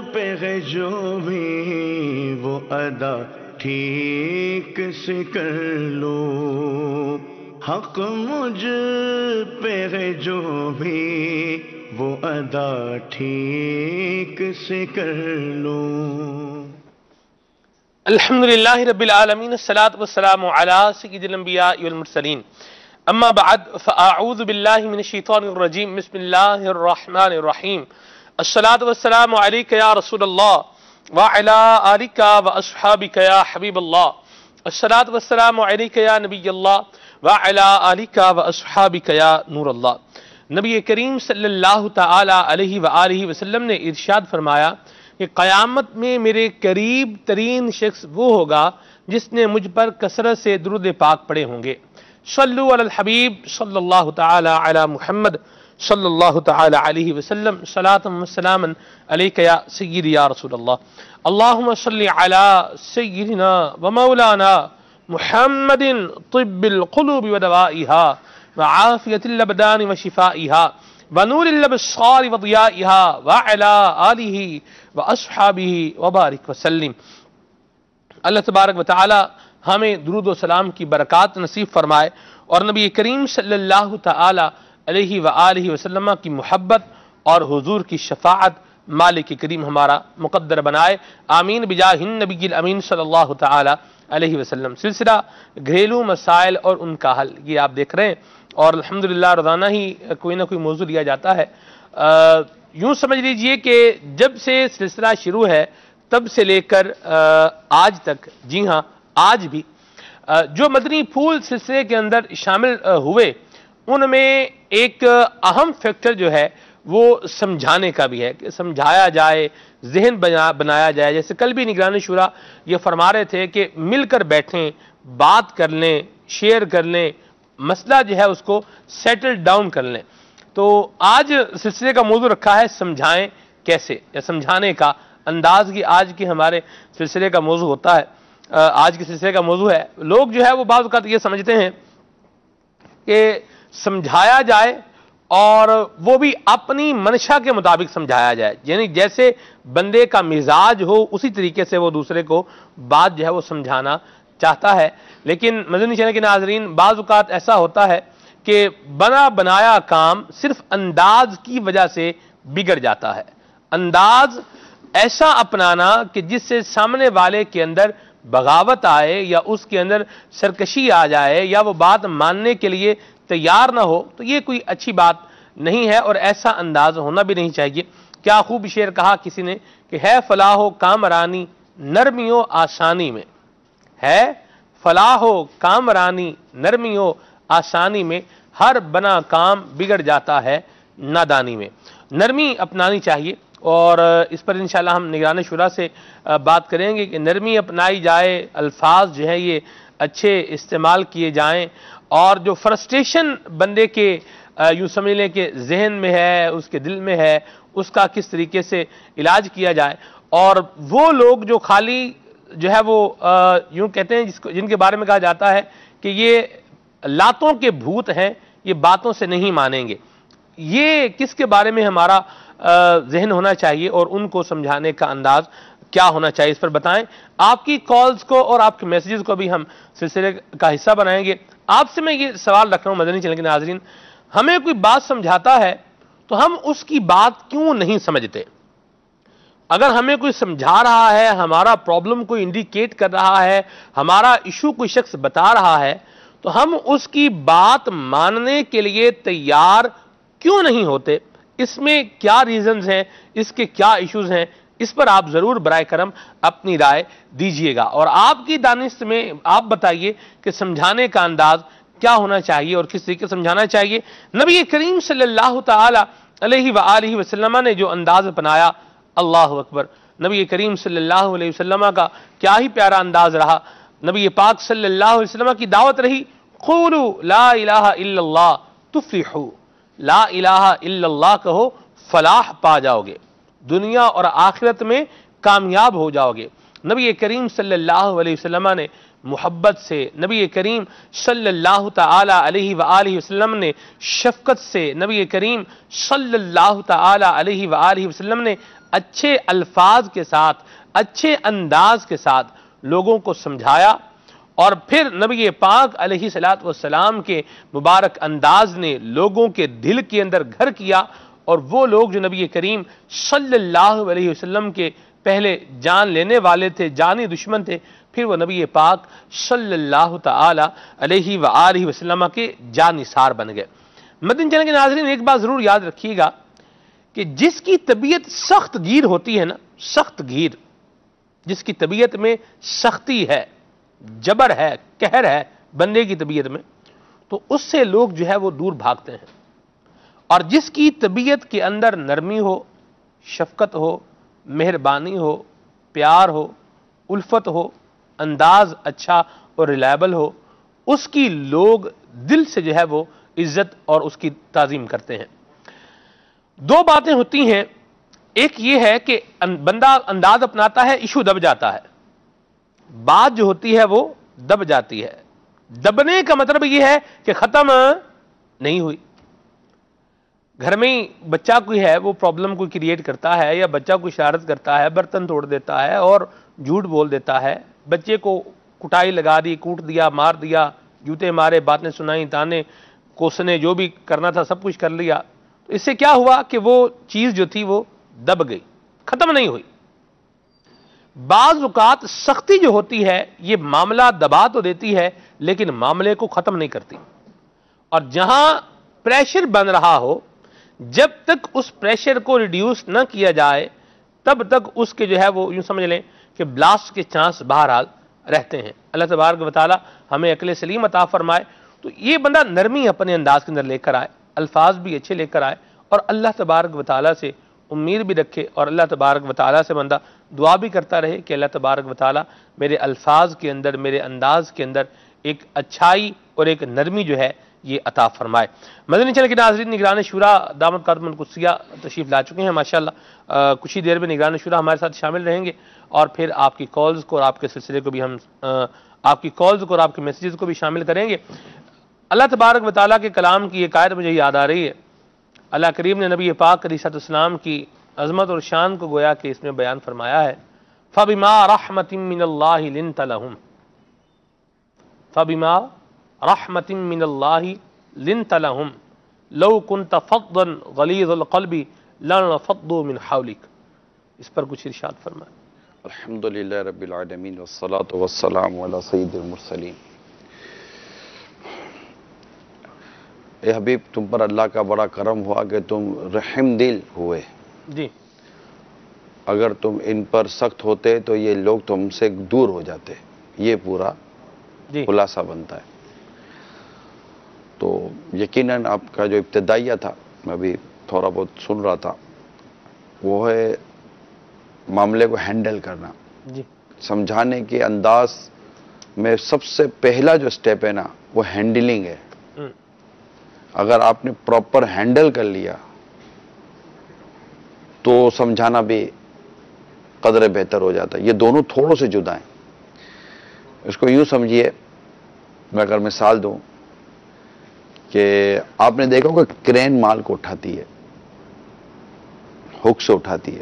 پہ ہے جو بھی وہ ادا ٹھیک سے کر لو، حق مجھ پہ ہے جو بھی وہ ادا ٹھیک سے کر لو۔ الحمدللہ رب العالمین، الصلاۃ والسلام علی سید الانبیاء والمرسلین، اما بعد فاعوذ باللہ من الشیطان الرجیم، بسم اللہ الرحمن الرحیم، الصلاۃ والسلام علیک یا رسول اللہ وعلی آلک واصحابک یا حبیب اللہ، الصلاۃ والسلام علیک یا نبی اللہ وعلی آلک واصحابک یا نور اللہ۔ نبی کریم صلی اللہ تعالی علیہ وآلہ وسلم نے ارشاد فرمایا کہ قیامت میں میرے قریب ترین شخص وہ ہوگا جس نے مجھ پر کثرت سے درود پاک پڑھے ہوں گے۔ صلو علی الحبیب صلی اللہ تعالی علی محمد صلی اللہ تعالی علیہ وسلم، صلاۃ و سلاما علیک یا سیدی یا رسول اللہ۔ اللہم صلی علی سیدنا و مولانا محمد طب القلوب و دوائها وعافیت الابدان و شفائها ونور الابصار وضیائها وعلی آلہ واصحابہ وبارک وسلم۔ اللہ تبارک و تعالی ہمیں درود و سلام کی برکات نصیب فرمائے اور نبی کریم صلی اللہ تعالی علیہ وآلہ وسلم کی محبت اور حضور کی شفاعت مالک کریم ہمارا مقدر بنائے، آمین بجاہ النبی الامین صلی اللہ تعالی علیہ وسلم۔ سلسلہ گھریلو مسائل اور ان کا حل، یہ آپ دیکھ رہے ہیں، اور الحمدللہ روزانہ ہی کوئی نہ کوئی موضوع لیا جاتا ہے۔ یوں سمجھ لیجئے کہ جب سے سلسلہ شروع ہے تب سے لے کر آج تک، جی ہاں آج بھی، جو مدنی پھول سلسلے کے اندر شامل ہوئے ان میں ایک اہم فیکٹر جو ہے وہ سمجھانے کا بھی ہے، کہ سمجھایا جائے، ذہن بنایا جائے۔ جیسے کل بھی نگران شورا یہ فرما رہے تھے کہ مل کر بیٹھیں، بات کر لیں، شیئر کر لیں، مسئلہ جو ہے اس کو سیٹل ڈاؤن کر لیں۔ تو آج سلسلے کا موضوع رکھا ہے سمجھائیں کیسے، یا سمجھانے کا انداز کی آج کے ہمارے سلسلے کا موضوع ہوتا ہے، آج کے سلسلے کا موضوع ہے۔ لوگ جو ہے وہ بعض اوقات یہ سمجھتے ہیں کہ سمجھایا جائے اور وہ بھی اپنی منشا کے مطابق سمجھایا جائے، یعنی جیسے بندے کا مزاج ہو اسی طریقے سے وہ دوسرے کو بات جو ہے وہ سمجھانا چاہتا ہے۔ لیکن مدنی چینل کے ناظرین، بعض اوقات ایسا ہوتا ہے کہ بنا بنایا کام صرف انداز کی وجہ سے بگڑ جاتا ہے۔ انداز ایسا اپنانا کہ جس سے سامنے والے کے اندر بغاوت آئے یا اس کے اندر سرکشی آ جائے یا وہ بات ماننے کے لیے تیار نہ ہو، تو یہ کوئی اچھی بات نہیں ہے اور ایسا انداز ہونا بھی نہیں چاہیے۔ کیا خوب شعر کہا کسی نے کہ ہے فلاح و کامرانی نرمی و آسانی میں، ہے فلاح و کامرانی نرمی و آسانی میں، ہر بنا کام بگڑ جاتا ہے نادانی میں۔ نرمی اپنانی چاہیے، اور اس پر انشاءاللہ ہم نگران شورا سے بات کریں گے کہ نرمی اپنائی جائے، الفاظ جو ہے یہ اچھے استعمال کیے جائیں، اور جو فرسٹریشن بندے کے یوں سمجھ لیں کہ ذہن میں ہے، اس کے دل میں ہے، اس کا کس طریقے سے علاج کیا جائے۔ اور وہ لوگ جو خالی جو ہے وہ یوں کہتے ہیں جن کے بارے میں کہا جاتا ہے کہ یہ لاتوں کے بھوت ہیں، یہ باتوں سے نہیں مانیں گے، یہ کس کے بارے میں ہمارا ذہن ہونا چاہیے اور ان کو سمجھانے کا انداز کیا ہونا چاہیے، اس پر بتائیں۔ آپ کی کالز کو اور آپ کے میسیجز کو بھی ہم سلسلے کا حصہ بنائیں گے۔ آپ سے میں یہ سوال رکھ رہا ہوں مدنی چینل کے ناظرین، ہمیں کوئی بات سمجھاتا ہے تو ہم اس کی بات کیوں نہیں سمجھتے؟ اگر ہمیں کوئی سمجھا رہا ہے، ہمارا پرابلم کوئی انڈیکیٹ کر رہا ہے، ہمارا ایشو کوئی شخص بتا رہا ہے، تو ہم اس کی بات ماننے کے لیے تیار کیوں نہیں ہوتے؟ اس میں کیا ریزنز ہیں، اس کے کیا ایشوز ہیں، اس پر آپ ضرور برائے کرم اپنی رائے دیجئے گا، اور آپ کی دانست میں آپ بتائیے کہ سمجھانے کا انداز کیا ہونا چاہیے اور کس طریقے سے سمجھانا چاہیے۔ نبی کریم صلی اللہ تعالی علیہ وآلہ وسلم نے جو انداز اپنایا، اللہ اکبر، نبی کریم صلی اللہ علیہ وسلم کا کیا ہی پیارا انداز رہا۔ نبی پاک صلی اللہ علیہ وسلم کی دعوت رہی، قولوا لا الہ الا اللہ تفلحوا، لا الہ الا اللہ کہو فلاح پا جاؤ گے، دنیا اور آخرت میں کامیاب ہو جاؤ گے۔ نبی کریم صلی اللہ علیہ وسلم نے محبت سے، نبی کریم صلی اللہ تعالی علیہ وآلہ وسلم نے شفقت سے، نبی کریم صلی اللہ تعالی علیہ وآلہ وسلم نے اچھے الفاظ کے ساتھ، اچھے انداز کے ساتھ لوگوں کو سمجھایا، اور پھر نبی پاک علیہ الصلوۃ والسلام کے مبارک انداز نے لوگوں کے دل کے اندر گھر کیا، اور وہ لوگ جو نبی کریم صلی اللہ علیہ وسلم کے پہلے جان لینے والے تھے، جانی دشمن تھے، پھر وہ نبی پاک صلی اللہ تعالی علیہ وآلہ وسلم کے جانثار بن گئے۔ مدنی چینل کے ناظرین، ایک بات ضرور یاد رکھیے گا کہ جس کی طبیعت سخت گیر ہوتی ہے نا، سخت گیر، جس کی طبیعت میں سختی ہے، جبر ہے، قہر ہے بندے کی طبیعت میں، تو اس سے لوگ جو ہے وہ دور بھاگتے ہیں۔ اور جس کی طبیعت کے اندر نرمی ہو، شفقت ہو، مہربانی ہو، پیار ہو، الفت ہو، انداز اچھا اور ریلائبل ہو، اس کی لوگ دل سے جو ہے وہ عزت اور اس کی تعظیم کرتے ہیں۔ دو باتیں ہوتی ہیں، ایک یہ ہے کہ بندہ انداز اپناتا ہے، ایشو دب جاتا ہے، بات جو ہوتی ہے وہ دب جاتی ہے۔ دبنے کا مطلب یہ ہے کہ ختم نہیں ہوئی۔ گھر میں بچہ کوئی ہے، وہ پرابلم کوئی کریٹ کرتا ہے، یا بچہ کوئی شرارت کرتا ہے، برتن توڑ دیتا ہے اور جھوٹ بول دیتا ہے، بچے کو کٹائی لگا دی، کوٹ دیا، مار دیا، جوتے مارے، باتیں سنائیں، تانے کوسنے، جو بھی کرنا تھا سب کچھ کر لیا، تو اس سے کیا ہوا کہ وہ چیز جو تھی وہ دب گئی، ختم نہیں ہوئی۔ بعض اوقات سختی جو ہوتی ہے یہ معاملہ دبا تو دیتی ہے لیکن معاملے کو ختم نہیں کرتی، اور جہاں پریشر بن رہا ہو، جب تک اس پریشر کو ریڈیوس نہ کیا جائے تب تک اس کے جو ہے وہ یوں سمجھ لیں کہ بلاسٹ کے چانس بہرحال رہتے ہیں۔ اللہ تبارک و تعالی ہمیں عقل سلیم عطا فرمائے۔ تو یہ بندہ نرمی اپنے انداز کے اندر لے کر آئے، الفاظ بھی اچھے لے کر آئے، اور اللہ تبارک و تعالی سے امید بھی رکھے، اور اللہ تبارک و تعالی سے بندہ دعا بھی کرتا رہے کہ اللہ تبارک و تعالی میرے الفاظ کے اندر، میرے انداز کے اندر ایک اچھائی اور ایک نرمی جو ہے یہ عطا فرمائے۔ مدنی چینل کے ناظرین، نگران شورا دامت قدم القدسیہ تشریف لا چکے ہیں ماشاءاللہ۔ کچھ ہی دیر میں نگران شورا ہمارے ساتھ شامل رہیں گے، اور پھر آپ کی کالز کو اور آپ کے سلسلے کو بھی ہم آپ کی کالز کو اور آپ کے میسیجز کو بھی شامل کریں گے۔ اللہ تبارک و تعالیٰ کے کلام کی ایک آیت مجھے یاد آ رہی ہے۔ اللہ کریم نے نبی پاک علیہ السلام کی عظمت اور شان کو گویا کہ اس میں بیان فرمایا ہے، فَبِمَا رَحْمَةٍ مِّنَ اللَّهِ لِنْتَ لَهُمْ، فَبِمَا رَحْمَةٍ مِّنَ اللَّهِ لِنْتَ لَهُمْ لَوْ كُنْتَ فَضًّا غَلِيظَ الْقَلْبِ لَانفَضُّوا مِنْ حَوْلِكَ۔ اس پر کچھ ارشاد فرمائیں۔ الحمدللہ رب العالمین والصلاة والسلام علی سید المرسلین۔ اے حبیب، تم پر اللہ کا بڑا کرم ہوا کہ تم رحم دل ہوئے۔ جی، اگر تم ان پر سخت ہوتے تو یہ لوگ تم سے دور ہو جاتے، یہ پورا جی، خلاصہ بنتا ہے۔ تو یقیناً آپ کا جو ابتدائیہ تھا، میں ابھی تھوڑا بہت سن رہا تھا، وہ ہے معاملے کو ہینڈل کرنا، جی، سمجھانے کے انداز میں سب سے پہلا جو سٹیپ ہے نا وہ ہینڈلنگ ہے۔ اگر آپ نے پراپر ہینڈل کر لیا تو سمجھانا بھی قدر بہتر ہو جاتا ہے۔ یہ دونوں تھوڑوں سے جدا ہیں۔ اس کو یوں سمجھیے، میں اگر مثال دوں کہ آپ نے دیکھا ہوگا کرین مال کو اٹھاتی ہے، ہک سے اٹھاتی ہے،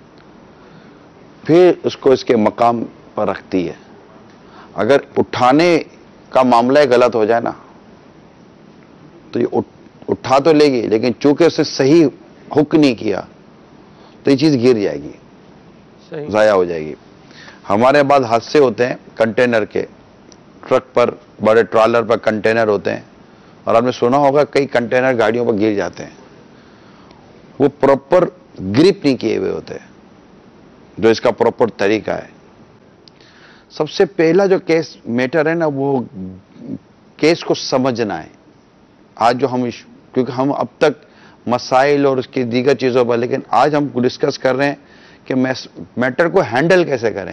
پھر اس کو اس کے مقام پر رکھتی ہے۔ اگر اٹھانے کا معاملہ غلط ہو جائے نا تو یہ اٹھا تو لے گی، لیکن چونکہ اسے صحیح ہک نہیں کیا تو یہ چیز گر جائے گی، صحیح، ضائع ہو جائے گی۔ ہمارے بعد حادثے ہوتے ہیں کنٹینر کے، ٹرک پر، بڑے ٹرالر پر کنٹینر ہوتے ہیں، اور آپ نے سنا ہوگا کئی کنٹینر گاڑیوں پر گر جاتے ہیں، وہ پراپر گرپ نہیں کیے ہوئے ہوتے، جو اس کا پراپر طریقہ ہے۔ سب سے پہلا جو کیس میٹر ہے نا وہ کیس کو سمجھنا ہے۔ آج جو ہم کیونکہ ہم اب تک مسائل اور اس کی دیگر چیزوں پر، لیکن آج ہم ڈسکس کر رہے ہیں کہ میٹر کو ہینڈل کیسے کریں،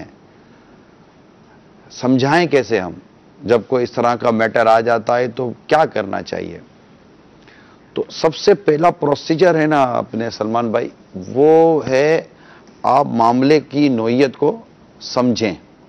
سمجھائیں کیسے ہم، جب کوئی اس طرح کا میٹر آ جاتا ہے تو کیا کرنا چاہیے۔ تو سب سے پہلا پروسیجر ہے نا اپنے سلمان بھائی، وہ ہے آپ معاملے کی نوعیت کو سمجھیں۔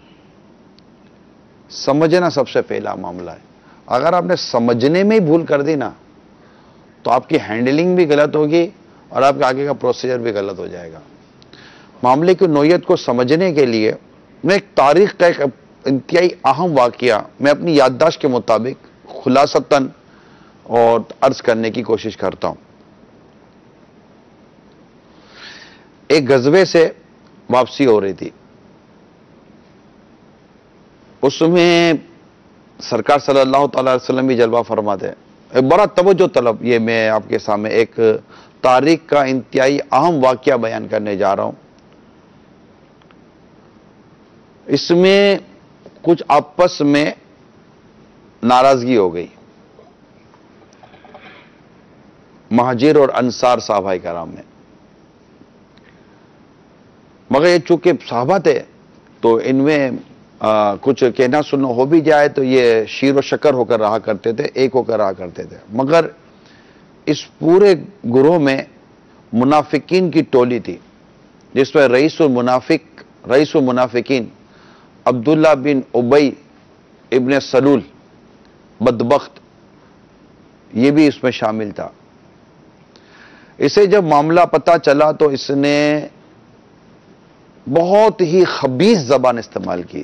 سمجھنا سب سے پہلا معاملہ ہے۔ اگر آپ نے سمجھنے میں ہی بھول کر دی نا تو آپ کی ہینڈلنگ بھی غلط ہوگی اور آپ کے آگے کا پروسیجر بھی غلط ہو جائے گا۔ معاملے کی نوعیت کو سمجھنے کے لیے میں ایک تاریخ کا ایک انتہائی اہم واقعہ میں اپنی یادداشت کے مطابق خلاصتاً اور عرض کرنے کی کوشش کرتا ہوں۔ ایک غزوے سے واپسی ہو رہی تھی، اس میں سرکار صلی اللہ تعالی علیہ وسلم بھی جلوہ فرماتے ہیں۔ ایک بڑا توجہ طلب، یہ میں آپ کے سامنے ایک تاریخ کا انتہائی اہم واقعہ بیان کرنے جا رہا ہوں۔ اس میں کچھ آپس میں ناراضگی ہو گئی مہاجر اور انصار صحابہ کرام میں، مگر یہ چونکہ صحابہ تھے تو ان میں کچھ کہنا سننا ہو بھی جائے تو یہ شیر و شکر ہو کر رہا کرتے تھے، ایک ہو کر رہا کرتے تھے۔ مگر اس پورے گروہ میں منافقین کی ٹولی تھی، جس میں رئیس المنافقین عبداللہ بن ابی ابن سلول بدبخت، یہ بھی اس میں شامل تھا۔ اسے جب معاملہ پتہ چلا تو اس نے بہت ہی خبیث زبان استعمال کی۔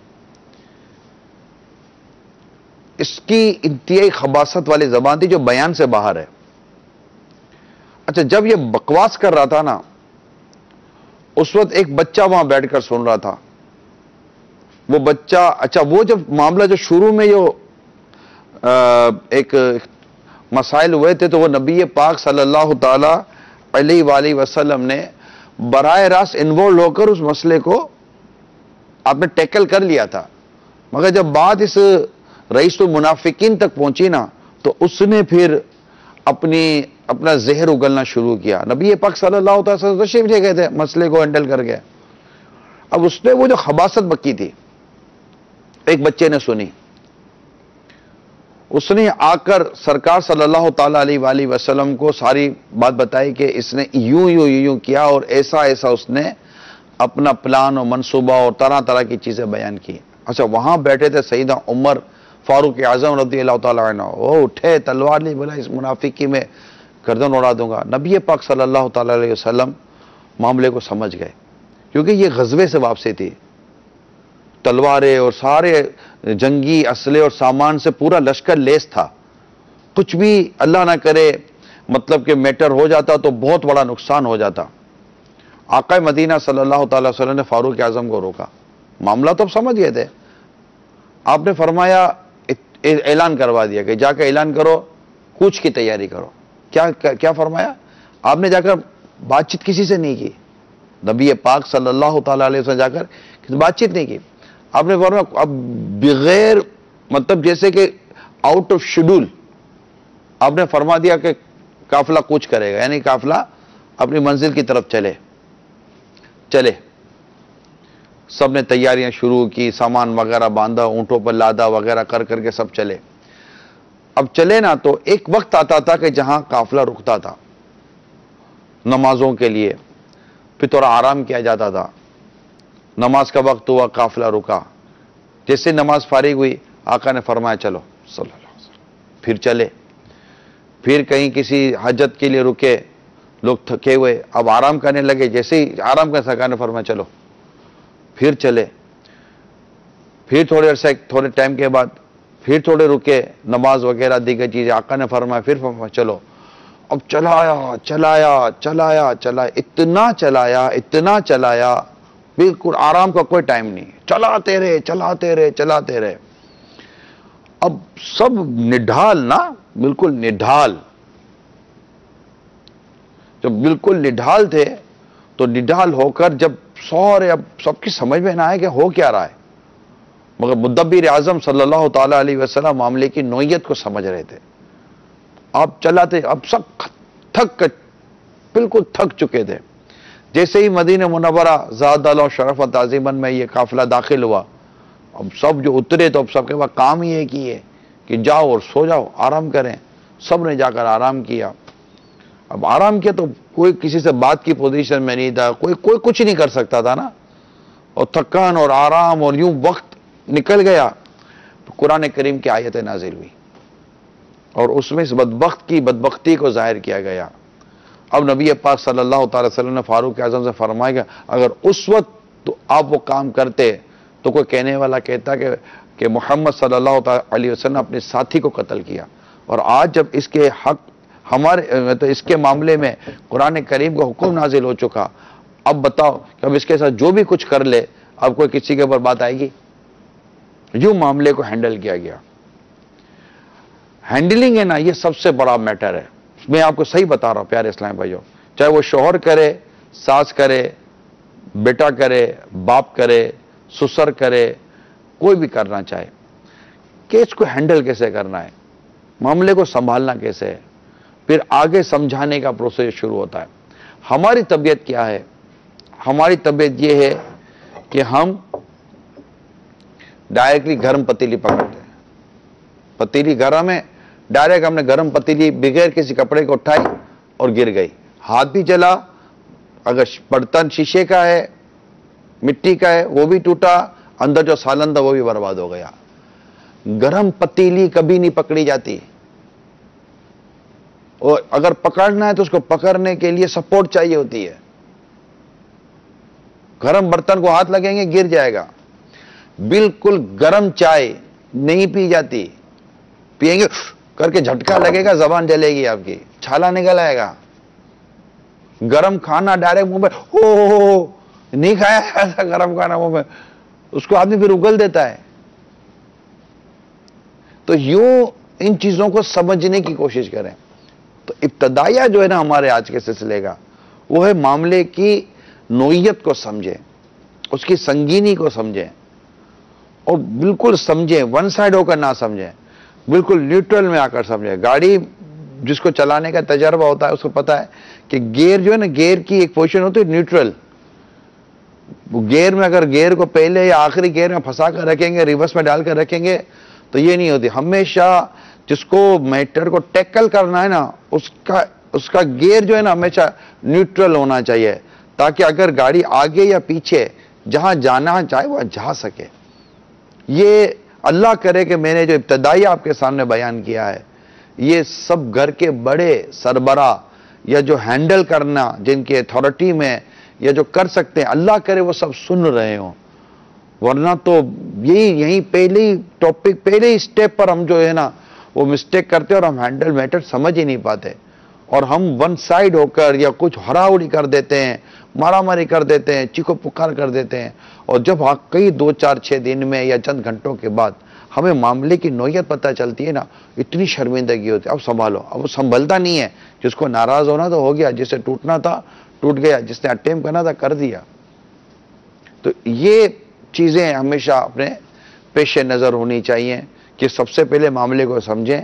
اس کی انتہائی خباثت والی زبان تھی جو بیان سے باہر ہے۔ اچھا، جب یہ بکواس کر رہا تھا نا، اس وقت ایک بچہ وہاں بیٹھ کر سن رہا تھا۔ وہ بچہ، اچھا وہ جب معاملہ جو شروع میں جو ایک مسائل ہوئے تھے تو وہ نبی پاک صلی اللہ تعالی علیہ وآلہ وسلم نے براہ راست انوالو ہو کر اس مسئلے کو آپ نے ٹیکل کر لیا تھا، مگر جب بات اس رئیس المنافقین تک پہنچی نا تو اس نے پھر اپنا زہر اگلنا شروع کیا۔ نبی پاک صلی اللہ علیہ وسلم تشریف لے گئے تھے مسئلے کو ہینڈل کر کے۔ اب اس نے وہ جو خباثت بکی تھی ایک بچے نے سنی، اس نے آ کر سرکار صلی اللہ تعالی علیہ وآلہ وسلم کو ساری بات بتائی کہ اس نے یوں کیا اور ایسا اس نے اپنا پلان اور منصوبہ اور طرح طرح کی چیزیں بیان کی۔ اچھا، وہاں بیٹھے تھے سیدنا عمر فاروق اعظم رضی اللہ تعالیٰ عنہ، وہ اٹھے تلوار لی، بولا اس منافقی میں گردن اڑا دوں گا۔ نبی پاک صلی اللہ تعالی علیہ وسلم معاملے کو سمجھ گئے، کیونکہ یہ غزوے سے واپسی تھی، تلواریں اور سارے جنگی اسلحے اور سامان سے پورا لشکر لیس تھا۔ کچھ بھی اللہ نہ کرے مطلب کہ میٹر ہو جاتا تو بہت بڑا نقصان ہو جاتا۔ آقا مدینہ صلی اللہ تعالی وسلم نے فاروق اعظم کو روکا، معاملہ تو اب سمجھ گئے تھے۔ آپ نے فرمایا، اعلان کروا دیا کہ جا کے اعلان کرو، کوچ کی تیاری کرو۔ کیا فرمایا؟ آپ نے جا کر بات چیت کسی سے نہیں کی، نبی پاک صلی اللہ تعالی علیہ وسلم جا کر بات چیت نہیں کی۔ آپ نے فرمایا اب بغیر مطلب جیسے کہ آؤٹ آف شیڈول آپ نے فرما دیا کہ قافلہ کوچ کرے گا، یعنی قافلہ اپنی منزل کی طرف چلے۔ سب نے تیاریاں شروع کی، سامان وغیرہ باندھا، اونٹوں پر لادا وغیرہ کر کے سب چلے۔ اب چلے نا تو ایک وقت آتا تھا کہ جہاں قافلہ رکتا تھا نمازوں کے لیے، پھر تھوڑا آرام کیا جاتا تھا۔ نماز کا وقت ہوا، قافلہ رکا، جیسے نماز فارغ ہوئی آقا نے فرمایا چلو صلی اللہ علیہ وسلم، پھر چلے۔ پھر کہیں کسی حاجت کے لیے رکے، لوگ تھکے ہوئے اب آرام کرنے لگے، جیسے ہی آرام کا سرکار نے فرمایا چلو، پھر چلے۔ پھر تھوڑے ٹائم کے بعد پھر تھوڑے رکے، نماز وغیرہ دیگر چیزیں آقا نے فرمایا، پھر فرمایا چلو۔ اب چلایا، اتنا چلایا بالکل آرام کا کوئی ٹائم نہیں، چلاتے رہے۔ اب سب نڈھال نا، بالکل نڈھال، جب بالکل نڈھال تھے تو نڈھال ہو کر جب اب سب کی سمجھ میں نہ آئے کہ ہو کیا رہا ہے، مگر مدبر اعظم صلی اللہ تعالی علیہ وسلم معاملے کی نوعیت کو سمجھ رہے تھے۔ آپ چلاتے، اب سب بالکل تھک چکے تھے۔ جیسے ہی مدینہ منورہ زاد اللہ شرف و تعظیماً میں یہ قافلہ داخل ہوا، اب سب جو اترے تو اب سب کے بعد کام ہی ایک ہی ہے کہ جاؤ اور سو جاؤ، آرام کریں۔ سب نے جا کر آرام کیا۔ اب آرام کیا تو کوئی کسی سے بات کی پوزیشن میں نہیں تھا، کوئی کچھ نہیں کر سکتا تھا نا، اور تھکان اور آرام اور یوں وقت نکل گیا۔ قرآن کریم کی آیتیں نازل ہوئی اور اس میں اس بدبخت کی بدبختی کو ظاہر کیا گیا۔ اب نبی پاک صلی اللہ تعالی وسلم نے فاروق اعظم سے فرمایا کہ اگر اس وقت تو آپ وہ کام کرتے تو کوئی کہنے والا کہتا کہ محمد صلی اللہ تعالی علیہ وسلم نے اپنے ساتھی کو قتل کیا. اور آج جب اس کے حق ہمارے تو اس کے معاملے میں قرآن کریم کا حکم نازل ہو چکا, اب بتاؤ کہ اب اس کے ساتھ جو بھی کچھ کر لے اب کوئی کسی کے اوپر بات آئے گی؟ یوں معاملے کو ہینڈل کیا گیا. ہینڈلنگ ہے نا, یہ سب سے بڑا میٹر ہے. میں آپ کو صحیح بتا رہا ہوں پیارے اسلام بھائیو, چاہے وہ شوہر کرے, ساس کرے, بیٹا کرے, باپ کرے, سسر کرے, کوئی بھی کرنا چاہے, کیس کو ہینڈل کیسے کرنا ہے, معاملے کو سنبھالنا کیسے ہے, پھر آگے سمجھانے کا پروسیس شروع ہوتا ہے. ہماری طبیعت کیا ہے؟ ہماری طبیعت یہ ہے کہ ہم ڈائریکٹلی گرم پتیلی پکڑتے ہیں. پتیلی گرم ہے, ڈائریکٹ ہم نے گرم پتیلی بغیر کسی کپڑے کو اٹھائی اور گر گئی, ہاتھ بھی جلا, اگر برتن شیشے کا ہے, مٹی کا ہے, وہ بھی ٹوٹا, اندر جو سالن تھا وہ بھی برباد ہو گیا. گرم پتیلی کبھی نہیں پکڑی جاتی, اور اگر پکڑنا ہے تو اس کو پکڑنے کے لیے سپورٹ چاہیے ہوتی ہے. گرم برتن کو ہاتھ لگیں گے گر جائے گا. بالکل گرم چائے نہیں پی جاتی, پیئیں گے کر کے جھٹکا لگے گا, زبان جلے گی آپ کی, چھالا نکل آئے گا. گرم کھانا ڈائریکٹ منہ میں ہو نہیں کھایا ایسا گرم کھانا منہ میں, اس کو آدمی پھر اگل دیتا ہے. تو یوں ان چیزوں کو سمجھنے کی کوشش کریں. تو ابتدائیہ جو ہے نا ہمارے آج کے سلسلے کا, وہ ہے معاملے کی نوعیت کو سمجھیں, اس کی سنگینی کو سمجھیں, اور بالکل سمجھیں, ون سائڈ ہو کر نہ سمجھیں, بالکل نیوٹرل میں آ کر سمجھیں. گاڑی جس کو چلانے کا تجربہ ہوتا ہے اس کو پتا ہے کہ گیئر جو ہے نا, گیئر کی ایک پوزیشن ہوتی ہے نیوٹرل. گیئر میں اگر گیئر کو پہلے یا آخری گیئر میں پھنسا کر رکھیں گے, ریورس میں ڈال کر رکھیں گے تو یہ نہیں ہوتی. ہمیشہ جس کو میٹر کو ٹیکل کرنا ہے نا, اس کا گیئر جو ہے نا ہمیشہ نیوٹرل ہونا چاہیے, تاکہ اگر گاڑی آگے یا پیچھے جہاں جانا چاہے وہ جا سکے. یہ اللہ کرے کہ میں نے جو ابتدائی آپ کے سامنے بیان کیا ہے, یہ سب گھر کے بڑے سربراہ یا جو ہینڈل کرنا جن کی اتھارٹی میں یا جو کر سکتے ہیں, اللہ کرے وہ سب سن رہے ہوں. ورنہ تو یہی پہلی ٹاپک, پہلے اسٹیپ پر ہم جو ہے نا وہ مسٹیک کرتے اور ہم ہینڈل میٹر سمجھ ہی نہیں پاتے, اور ہم ون سائڈ ہو کر یا کچھ ہراوڑی کر دیتے ہیں, مارا ماری کر دیتے ہیں, چیخو پکار کر دیتے ہیں. اور جب کئی 2-4-6 دن میں یا چند گھنٹوں کے بعد ہمیں معاملے کی نوعیت پتہ چلتی ہے نا, اتنی شرمندگی ہوتی ہے. اب سنبھالو, اب وہ سنبھلتا نہیں ہے. جس کو ناراض ہونا تو ہو گیا, جسے ٹوٹنا تھا ٹوٹ گیا, جس نے اٹیمپٹ کرنا تھا کر دیا. تو یہ چیزیں ہمیشہ اپنے پیش نظر ہونی چاہیے کہ سب سے پہلے معاملے کو سمجھیں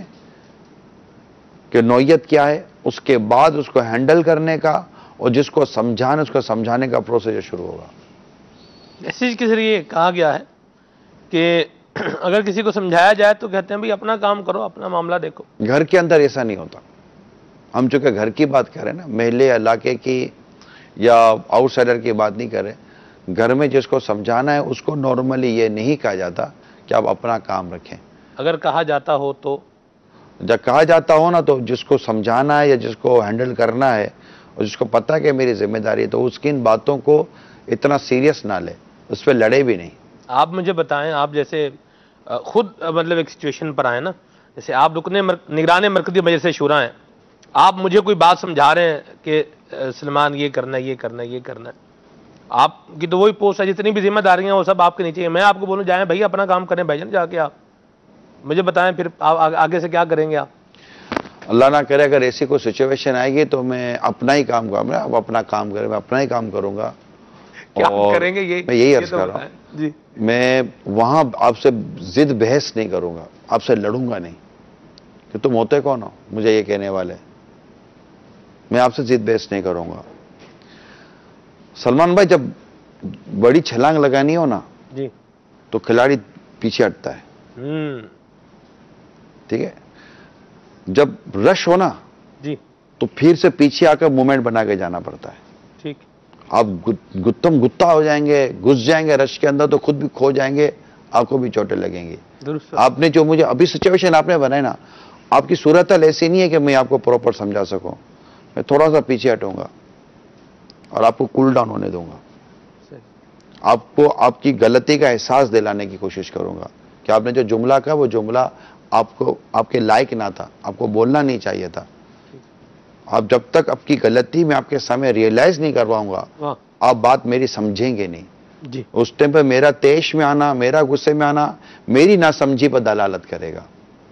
کہ نوعیت کیا ہے, اس کے بعد اس کو ہینڈل کرنے کا, اور جس کو سمجھانا اس کو سمجھانے کا پروسیس شروع ہوگا. میسیج کے ذریعے کہا گیا ہے کہ اگر کسی کو سمجھایا جائے تو کہتے ہیں بھئی اپنا کام کرو, اپنا معاملہ دیکھو. گھر کے اندر ایسا نہیں ہوتا. ہم چونکہ گھر کی بات کر رہے ہیں نا, محلے علاقے کی یا آؤٹ سائڈر کی بات نہیں کر رہے. گھر میں جس کو سمجھانا ہے اس کو نارملی یہ نہیں کہا جاتا کہ آپ اپنا کام رکھیں. اگر کہا جاتا ہو تو, جب کہا جاتا ہو نا, تو جس کو سمجھانا ہے یا جس کو ہینڈل کرنا ہے اور جس کو پتہ ہے کہ میری ذمہ داری ہے, تو اس کی ان باتوں کو اتنا سیریس نہ لے, اس پہ لڑے بھی نہیں. آپ مجھے بتائیں, آپ جیسے خود مطلب ایک سچویشن پر آئے نا, جیسے آپ نگران مرکزی مجلس شورا ہیں, آپ مجھے کوئی بات سمجھا رہے ہیں کہ سلمان یہ کرنا ہے, یہ کرنا ہے, یہ کرنا ہے. آپ کی تو وہی پوسٹ ہے, جتنی بھی ذمہ داریاں وہ سب آپ کے نیچے ہیں. میں آپ کو بولوں جائیں بھائی اپنا کام کریں, بھائی جان جا کے آپ مجھے بتائیں پھر آگے سے کیا کریں گے آپ. اللہ نہ کرے اگر ایسی کوئی سچویشن آئے گی تو میں اپنا ہی کام کروں گا. آپ اپنا کام کریں, میں اپنا ہی کام کروں گا. کیا کریں گے میں یہی عرض کر رہا ہوں جی, میں وہاں آپ سے ضد بحث نہیں کروں گا, آپ سے لڑوں گا نہیں کہ تم ہوتے کون ہو مجھے یہ کہنے والے. میں آپ سے ضد بحث نہیں کروں گا. سلمان بھائی, جب بڑی چھلانگ لگانی ہو نا جی تو کھلاڑی پیچھے ہٹتا ہے, ٹھیک ہے. جب رش ہو نا جی تو پھر سے پیچھے آ کر موومنٹ بنا کے جانا پڑتا ہے. ٹھیک, آپ گتم گتا ہو جائیں گے, گھس جائیں گے رش کے اندر, تو خود بھی کھو جائیں گے, آپ کو بھی چوٹیں لگیں گی. آپ نے جو مجھے ابھی سچویشن آپ نے بنائی نا, آپ کی صورتحال ایسی نہیں ہے کہ میں آپ کو پراپر سمجھا سکوں. میں تھوڑا سا پیچھے ہٹوں گا اور آپ کو کول ڈاؤن ہونے دوں گا. آپ کو آپ کی غلطی کا احساس دلانے کی کوشش کروں گا کہ آپ نے جو جملہ کہا وہ جملہ آپ کے لائق نہ تھا, آپ کو بولنا نہیں چاہیے تھا. آپ جب تک آپ کی غلطی میں آپ کے سامنے ریئلائز نہیں کرواؤں گا آپ بات میری سمجھیں گے نہیں. جی اس ٹائم پہ میرا تیش میں آنا, میرا غصے میں آنا میری ناسمجھی پر دلالت کرے گا.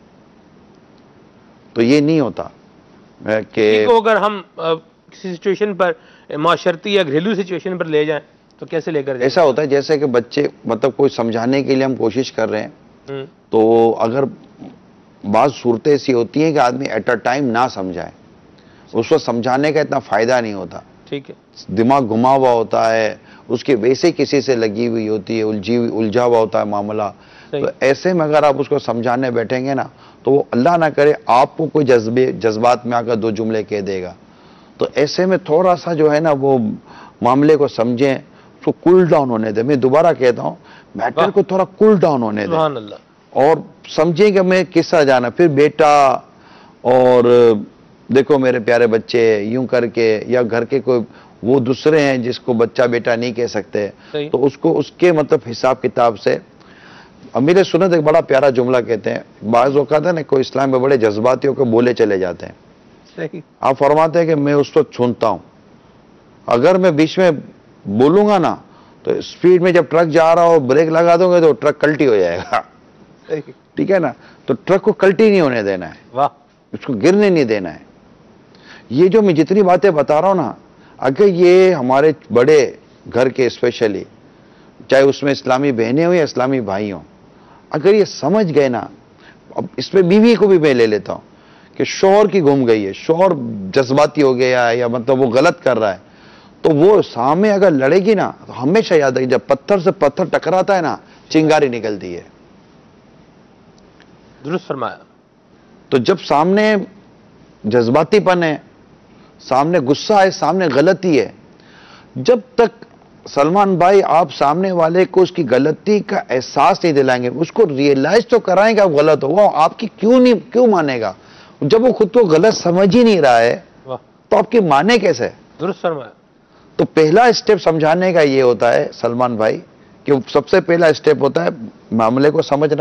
تو یہ نہیں ہوتا کہ اگر ہم کسی سچویشن پر معاشرتی یا گھریلو سچویشن پر لے جائیں تو کیسے لے کر جائیں؟ ایسا ہوتا ہے جیسے کہ بچے مطلب کوئی سمجھانے کے لیے ہم کوشش کر رہے ہیں تو اگر بعض صورتیں ایسی ہوتی ہیں کہ آدمی ایٹ اے ٹائم نہ سمجھائے, اس وقت سمجھانے کا اتنا فائدہ نہیں ہوتا. ٹھیک ہے, دماغ گھما ہوا ہوتا ہے, اس کے ویسے کسی سے لگی ہوئی ہوتی ہے, الجھا ہوا ہوتا ہے معاملہ. تو ایسے میں اگر آپ اس کو سمجھانے بیٹھیں گے نا تو وہ اللہ نہ کرے آپ کو کوئی جذبات میں آ کر 2 جملے کہہ دے گا. تو ایسے میں تھوڑا سا جو ہے نا وہ معاملے کو سمجھیں, اس کو کول ڈاؤن ہونے دیں. میں دوبارہ کہتا ہوں میٹر کو تھوڑا کول ڈاؤن ہونے دیں سبحان اللہ, اور سمجھیں کہ میں کس طرح جانا. پھر بیٹا اور دیکھو میرے پیارے بچے یوں کر کے, یا گھر کے کوئی وہ دوسرے ہیں جس کو بچہ بیٹا نہیں کہہ سکتے تو اس کو اس کے مطلب حساب کتاب سے. امیر سنت ایک بڑا پیارا جملہ کہتے ہیں, بعض اوقات ہے نا کوئی اسلام میں بڑے جذباتی ہو کے بولے چلے جاتے ہیں. آپ فرماتے ہیں کہ میں اس وقت سنتا ہوں, اگر میں بیچ میں بولوں گا نا تو اسپیڈ میں جب ٹرک جا رہا ہو بریک لگا دوں گے تو ٹرک کلٹی ہو جائے گا. ٹھیک ہے نا, تو ٹرک کو کلٹی نہیں ہونے دینا ہے, اس کو گرنے نہیں دینا ہے. یہ جو میں جتنی باتیں بتا رہا ہوں نا, اگر یہ ہمارے بڑے گھر کے اسپیشلی, چاہے اس میں اسلامی بہنیں ہوں یا اسلامی بھائی ہوں, اگر یہ سمجھ گئے نا, اب اس میں بیوی کو بھی میں لے لیتا ہوں کہ شوہر کی گم گئی ہے, شوہر جذباتی ہو گیا ہے یا مطلب وہ غلط کر رہا ہے, تو وہ سامنے اگر لڑے گی نا تو ہمیشہ یاد رکھیں جب پتھر سے پتھر ٹکراتا ہے نا چنگاری نکلتی ہے. درست فرمایا. تو جب سامنے جذباتی پن ہے, سامنے غصہ ہے, سامنے غلطی ہے, جب تک سلمان بھائی آپ سامنے والے کو اس کی غلطی کا احساس نہیں دلائیں گے, اس کو ریئلائز تو کرائیں کہ آپ غلط ہو, وہ آپ کی کیوں مانے گا؟ جب وہ خود کو غلط سمجھ ہی نہیں رہا ہے تو آپ کی مانے کیسے؟ درست فرمایا. تو پہلا اسٹیپ سمجھانے کا یہ ہوتا ہے سلمان بھائی کہ سب سے پہلا اسٹیپ ہوتا ہے معاملے کو سمجھنا,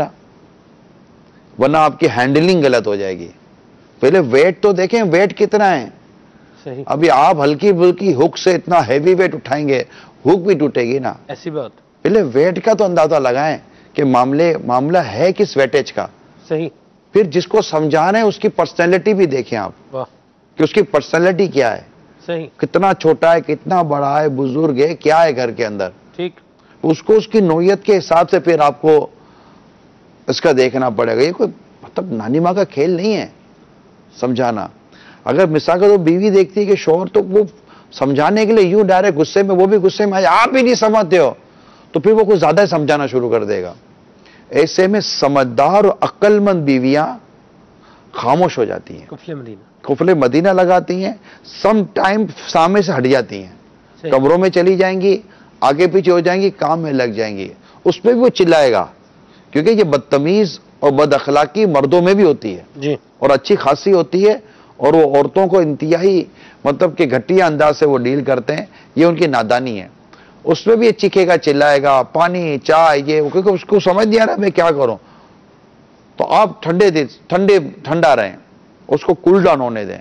ورنہ آپ کی ہینڈلنگ غلط ہو جائے گی. پہلے ویٹ تو دیکھیں, ویٹ کتنا ہے. ابھی آپ ہلکی بلکی ہک سے اتنا ہیوی ویٹ اٹھائیں گے, ہک بھی ٹوٹے گی نا. ایسی بات. پہلے ویٹ کا تو اندازہ لگائیں کہ معاملہ ہے کس ویٹیج کا. صحیح. پھر جس کو سمجھانا ہے اس کی پرسنالٹی بھی دیکھیں آپ کہ اس کی پرسنالٹی کیا ہے. صحیح. کتنا چھوٹا ہے, کتنا بڑا ہے, بزرگ ہے, کیا ہے گھر کے اندر. ٹھیک. اس کو اس کی نوعیت کے حساب سے پھر آپ کو اس کا دیکھنا پڑے گا. یہ کوئی مطلب نانی ماں کا کھیل نہیں ہے سمجھانا. اگر مثال کا تو بیوی دیکھتی ہے کہ شوہر تو وہ سمجھانے کے لیے یوں ڈائریکٹ غصے میں, وہ بھی غصے میں, آپ ہی نہیں سمجھتے ہو, تو پھر وہ کچھ زیادہ سمجھانا شروع کر دے گا. ایسے میں سمجھدار اور عقل مند بیویاں خاموش ہو جاتی ہیں, قفل مدینہ لگاتی ہیں, سم ٹائم سامنے سے ہٹ جاتی ہیں, کمروں میں چلی جائیں گی, آگے پیچھے ہو جائیں گی, کام میں لگ جائیں گی. اس پہ بھی وہ چلائے گا کیونکہ یہ بدتمیز اور بد اخلاقی مردوں میں بھی ہوتی ہے اور اچھی خاصی ہوتی ہے, اور وہ عورتوں کو انتہائی مطلب کہ گھٹیا انداز سے وہ ڈیل کرتے ہیں. یہ ان کی نادانی ہے. اس میں بھی یہ چکھے گا, چلائے گا, پانی چائے یہ, کیونکہ اس کو سمجھ نہیں آ رہا میں کیا کروں. تو آپ ٹھنڈا رہیں, اس کو کول ڈاؤن ہونے دیں.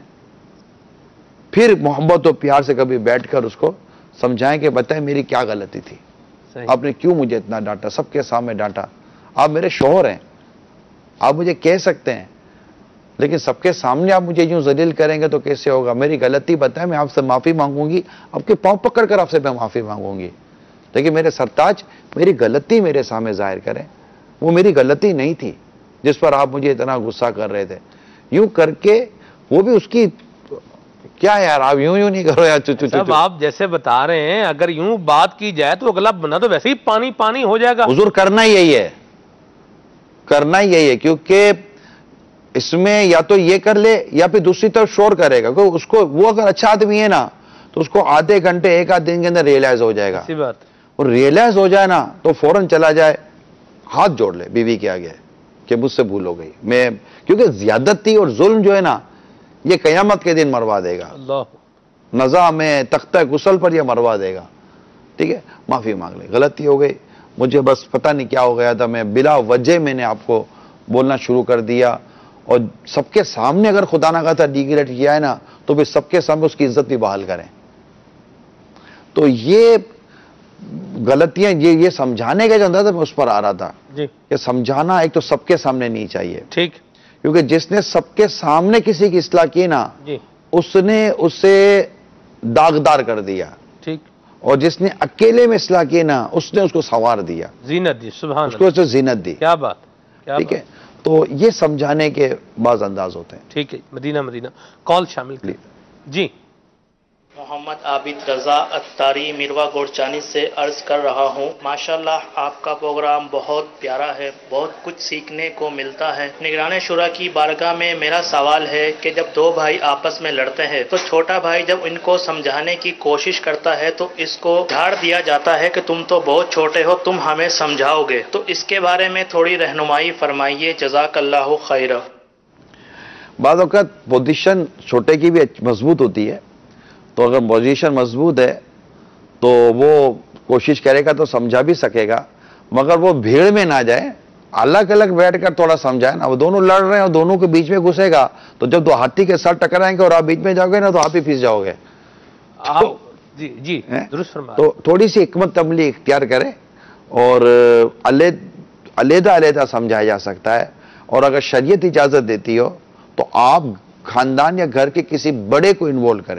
پھر محبت و پیار سے کبھی بیٹھ کر اس کو سمجھائیں کہ بتائیں میری کیا غلطی تھی, آپ نے کیوں مجھے اتنا ڈانٹا, سب کے سامنے ڈانٹا. آپ میرے شوہر ہیں, آپ مجھے کہہ سکتے ہیں, لیکن سب کے سامنے آپ مجھے یوں ذلیل کریں گے تو کیسے ہوگا. میری غلطی بتائیں, میں آپ سے معافی مانگوں گی, آپ کے پاؤں پکڑ کر آپ سے میں معافی مانگوں گی. لیکن میرے سرتاج میری غلطی میرے سامنے ظاہر کریں, وہ میری غلطی نہیں تھی جس پر آپ مجھے اتنا غصہ کر رہے تھے. یوں کر کے وہ بھی اس کی کیا یار, آپ یوں نہیں کرو یار. صاحب آپ جیسے بتا رہے ہیں اگر یوں بات کی جائے تو اگلا بنا تو ویسے ہی پانی پانی ہو جائے گا. حضور کرنا ہی یہی ہے, کرنا ہی یہی ہے, کیونکہ اس میں یا تو یہ کر لے یا پھر دوسری طرف شور کرے گا. کیونکہ اس کو وہ اگر اچھا آدمی ہے نا تو اس کو آدھے گھنٹے ایک آدھ دن کے اندر ریئلائز ہو جائے گا. اور ریئلائز ہو جائے نا تو فوراً چلا جائے, ہاتھ جوڑ لے بیوی کے آگے کہ مجھ سے بھول ہو گئی. میں کیونکہ زیادتی اور ظلم جو ہے نا یہ قیامت کے دن مروا دے گا، اللہ نزا میں تختہ غسل پر یہ مروا دے گا. ٹھیک ہے، معافی مانگ لیں، غلطی ہو گئی، مجھے بس پتہ نہیں کیا ہو گیا تھا، میں بلا وجہ میں نے آپ کو بولنا شروع کر دیا. اور سب کے سامنے اگر خدا نہ خواستہ ڈیگریڈ کیا ہے نا تو پھر سب کے سامنے اس کی عزت بھی بحال کریں. تو یہ غلطیاں یہ سمجھانے کا جو انداز ہے میں اس پر آ رہا تھا جی کہ سمجھانا ایک تو سب کے سامنے نہیں چاہیے، ٹھیک. کیونکہ جس نے سب کے سامنے کسی کی اصلاح کی نا جی اس نے اسے داغدار کر دیا، ٹھیک. اور جس نے اکیلے میں اصلاح کی نا اس نے اس کو سنوار دیا، زینت دی، سبحان اس کو اللہ، اسے زینت دی. کیا بات، کیا ٹھیک بات. ہے، تو یہ سمجھانے کے بعض انداز ہوتے ہیں. ٹھیک ہے، مدینہ کال شامل کر. جی محمد عابد رضا اتاری مروا گورچانی سے عرض کر رہا ہوں. ماشاءاللہ آپ کا پروگرام بہت پیارا ہے، بہت کچھ سیکھنے کو ملتا ہے. نگران شورا کی بارگاہ میں میرا سوال ہے کہ جب دو بھائی آپس میں لڑتے ہیں تو چھوٹا بھائی جب ان کو سمجھانے کی کوشش کرتا ہے تو اس کو جھاڑ دیا جاتا ہے کہ تم تو بہت چھوٹے ہو، تم ہمیں سمجھاؤ گے. تو اس کے بارے میں تھوڑی رہنمائی فرمائیے، جزاک اللہ خیر. بعض اوقات پوزیشن چھوٹے کی بھی مضبوط ہوتی ہے، تو اگر پوزیشن مضبوط ہے تو وہ کوشش کرے گا تو سمجھا بھی سکے گا، مگر وہ بھیڑ میں نہ جائے، الگ الگ بیٹھ کر تھوڑا سمجھائے نا. وہ دونوں لڑ رہے ہیں اور دونوں کے بیچ میں گھسے گا تو جب دو ہاتھی کے سر ٹکرائیں گے اور آپ بیچ میں جاؤ گے نا تو آپ ہی پھنس جاؤ گے. جی جی درست فرمایا. تو تھوڑی سی حکمت عملی اختیار کریں اور علیحدہ علیحدہ سمجھایا جا سکتا ہے. اور اگر شریعت اجازت دیتی ہو تو آپ خاندان یا گھر کے کسی بڑے کو انوالو کریں.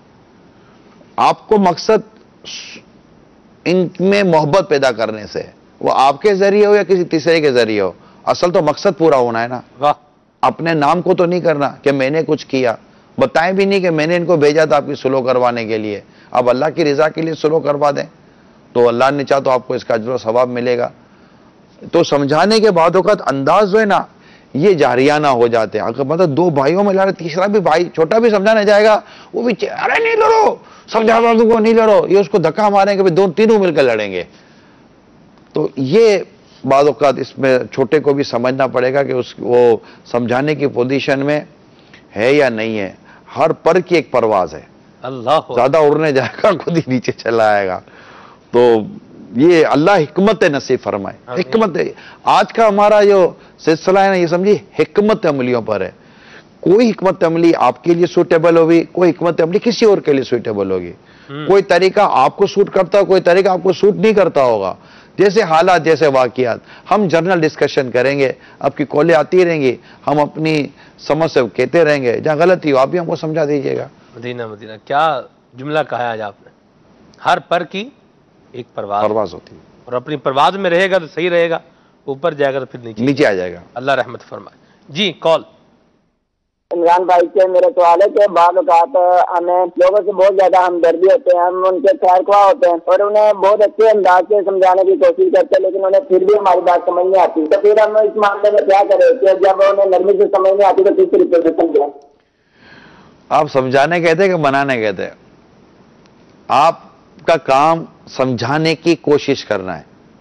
آپ کو مقصد ان میں محبت پیدا کرنے سے، وہ آپ کے ذریعے ہو یا کسی تیسرے کے ذریعے ہو، اصل تو مقصد پورا ہونا ہے نا. واہ، اپنے نام کو تو نہیں کرنا کہ میں نے کچھ کیا، بتائیں بھی نہیں کہ میں نے ان کو بھیجا تھا آپ کی سلو کروانے کے لیے. اب اللہ کی رضا کے لیے سلو کروا دیں تو اللہ نے چاہا تو آپ کو اس کا اجر و ثواب ملے گا. تو سمجھانے کے بعد اوقات انداز جو ہے نا یہ جاریانہ ہو جاتے ہیں. اگر مطلب دو بھائیوں میں لڑے، تیسرا بھی بھائی چھوٹا بھی سمجھانے جائے گا، وہ بھی ارے نہیں لڑو، سمجھا دوں کو نہیں لڑو، یہ اس کو دھکا ماریں گے، دونوں تینوں مل کر لڑیں گے. تو یہ بعض اوقات اس میں چھوٹے کو بھی سمجھنا پڑے گا کہ وہ سمجھانے کی پوزیشن میں ہے یا نہیں ہے. ہر پر کی ایک پرواز ہے، اللہ زیادہ اڑنے جائے گا خود ہی نیچے چلا آئے گا. تو یہ اللہ حکمت نصیب فرمائے. حکمت آج کا ہمارا جو سلسلہ ہے نا یہ سمجھیے حکمت عملیوں پر ہے. کوئی حکمت عملی آپ کے لیے سوٹیبل ہوگی، کوئی حکمت عملی کسی اور کے لیے سوٹیبل ہوگی. کوئی طریقہ آپ کو سوٹ کرتا ہے، کوئی طریقہ آپ کو سوٹ نہیں کرتا ہوگا. جیسے حالات، جیسے واقعات، ہم جنرل ڈسکشن کریں گے، آپ کی کالیں آتی رہیں گی، ہم اپنی سمجھ سے کہتے رہیں گے. جہاں غلطی ہو آپ بھی ہم کو سمجھا دیجیے گا. مدینہ کیا جملہ کہا ہے آج آپ نے. ہر پر کی ایک پرواز ہوتی ہے، اور اپنی پرواز میں رہے گا تو صحیح رہے گا، اوپر جائے گا تو پھر نیچے آ جائے گا. اللہ رحمت فرمائے. جی کال. عمران بھائی سے میرا سوال ہے کہ بعض اوقات ہمیں لوگوں سے بہت زیادہ ہمدردی ہوتے ہیں، ہم ان کے خیر خواہ ہوتے ہیں اور انہیں بہت اچھے انداز سے سمجھانے کی کوشش کرتے ہیں، لیکن انہیں پھر بھی ہماری بات سمجھ نہیں آتی. تو پھر ہم اس معاملے میں کیا کریں کہ جب انہیں نرمی سے سمجھ نہیں آتی تو کس طریقے سے سمجھیں؟ آپ سمجھانے کہتے ہیں کہ منانے کہتے ہیں؟ آپ کا کام سمجھانے کی کوشش کرنا ہے.